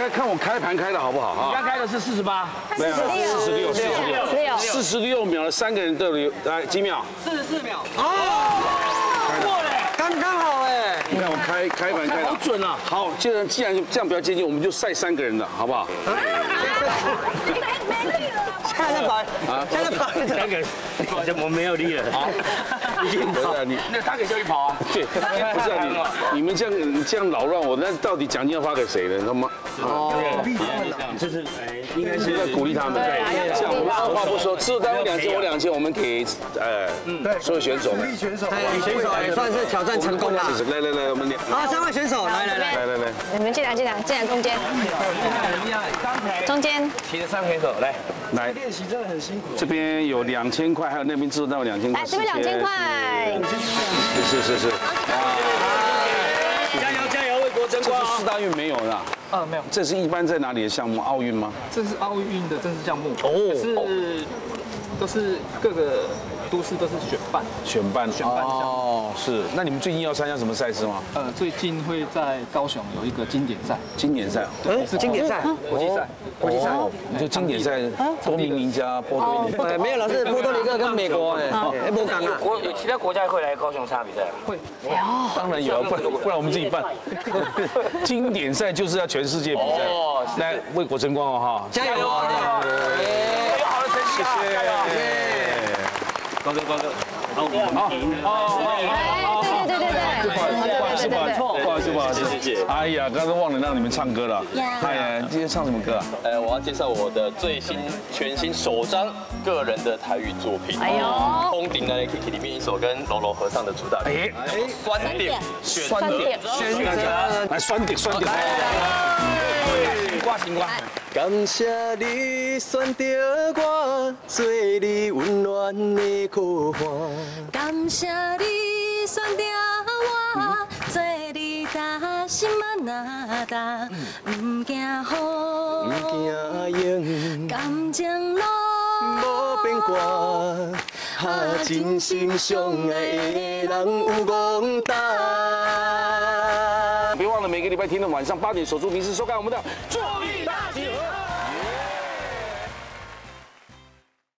看我开盘开的好不好啊？ 刚开的是48， 没有46秒了，3个人都有来几秒 ？44秒。 过了， 刚刚好哎。 你看我开盘开的好准啊！ 好，既然这样比较接近，我们就赛3个人的好不好？ 现在跑啊！现在跑 3个人，好像我没有力了。好，已经跑了你，那他可以叫你跑啊。对，不是啊你们这样扰乱我，那到底奖金要发给谁呢？他妈哦， 就是应该是在鼓励他们。对，这样我们二话不说，制作单位2000，我2000，我们给所有选手们。 选手也算是挑战成功了。 来，我们好，3位选手，来， 你们进来中间。中间。 骑着3选手来。 练习真的很辛苦。这边有2000块，还有那边制作单位2000块。 来，这边2000块。 是。 加油，为国争光！ 这是4大运没有的。 没有。 这是一般在哪里的项目？奥运吗？ 这是奥运的正式项目。哦。都是各个都市都是选办的项目。 哦，是。那你们最近要参加什么赛事吗？ 最近会在高雄有一个经典赛。 经典赛？ 是经典赛， 国际赛。 你就经典赛，多明尼加波多黎各。 没有，老师，波多黎各跟美国不讲啊。 有其他国家会来高雄参加比赛？ 会。 当然有，不然我们自己办。经典赛就是要全世界比赛。来为国争光哦哈！ 加油！ 有好的成绩，谢谢。光哥，好， 不好意思，谢谢。哎呀，刚才忘了让你们唱歌了。哎呀，今天唱什么歌啊？ 我要介绍我的全新首张个人的台语作品。哎呦，通顶的 Kiki 里面一首跟柔柔合唱的主打曲。酸点， 来酸点。 星光。 感谢你选择我，做你温暖的靠岸。 感谢你选择我，做你担心嘛那担，唔惊雨， 唔惊影， 感情路无变卦，真心相爱的人有憨蛋。 别忘了每个礼拜天的晚上8点守住民视收看我们的综艺大集合。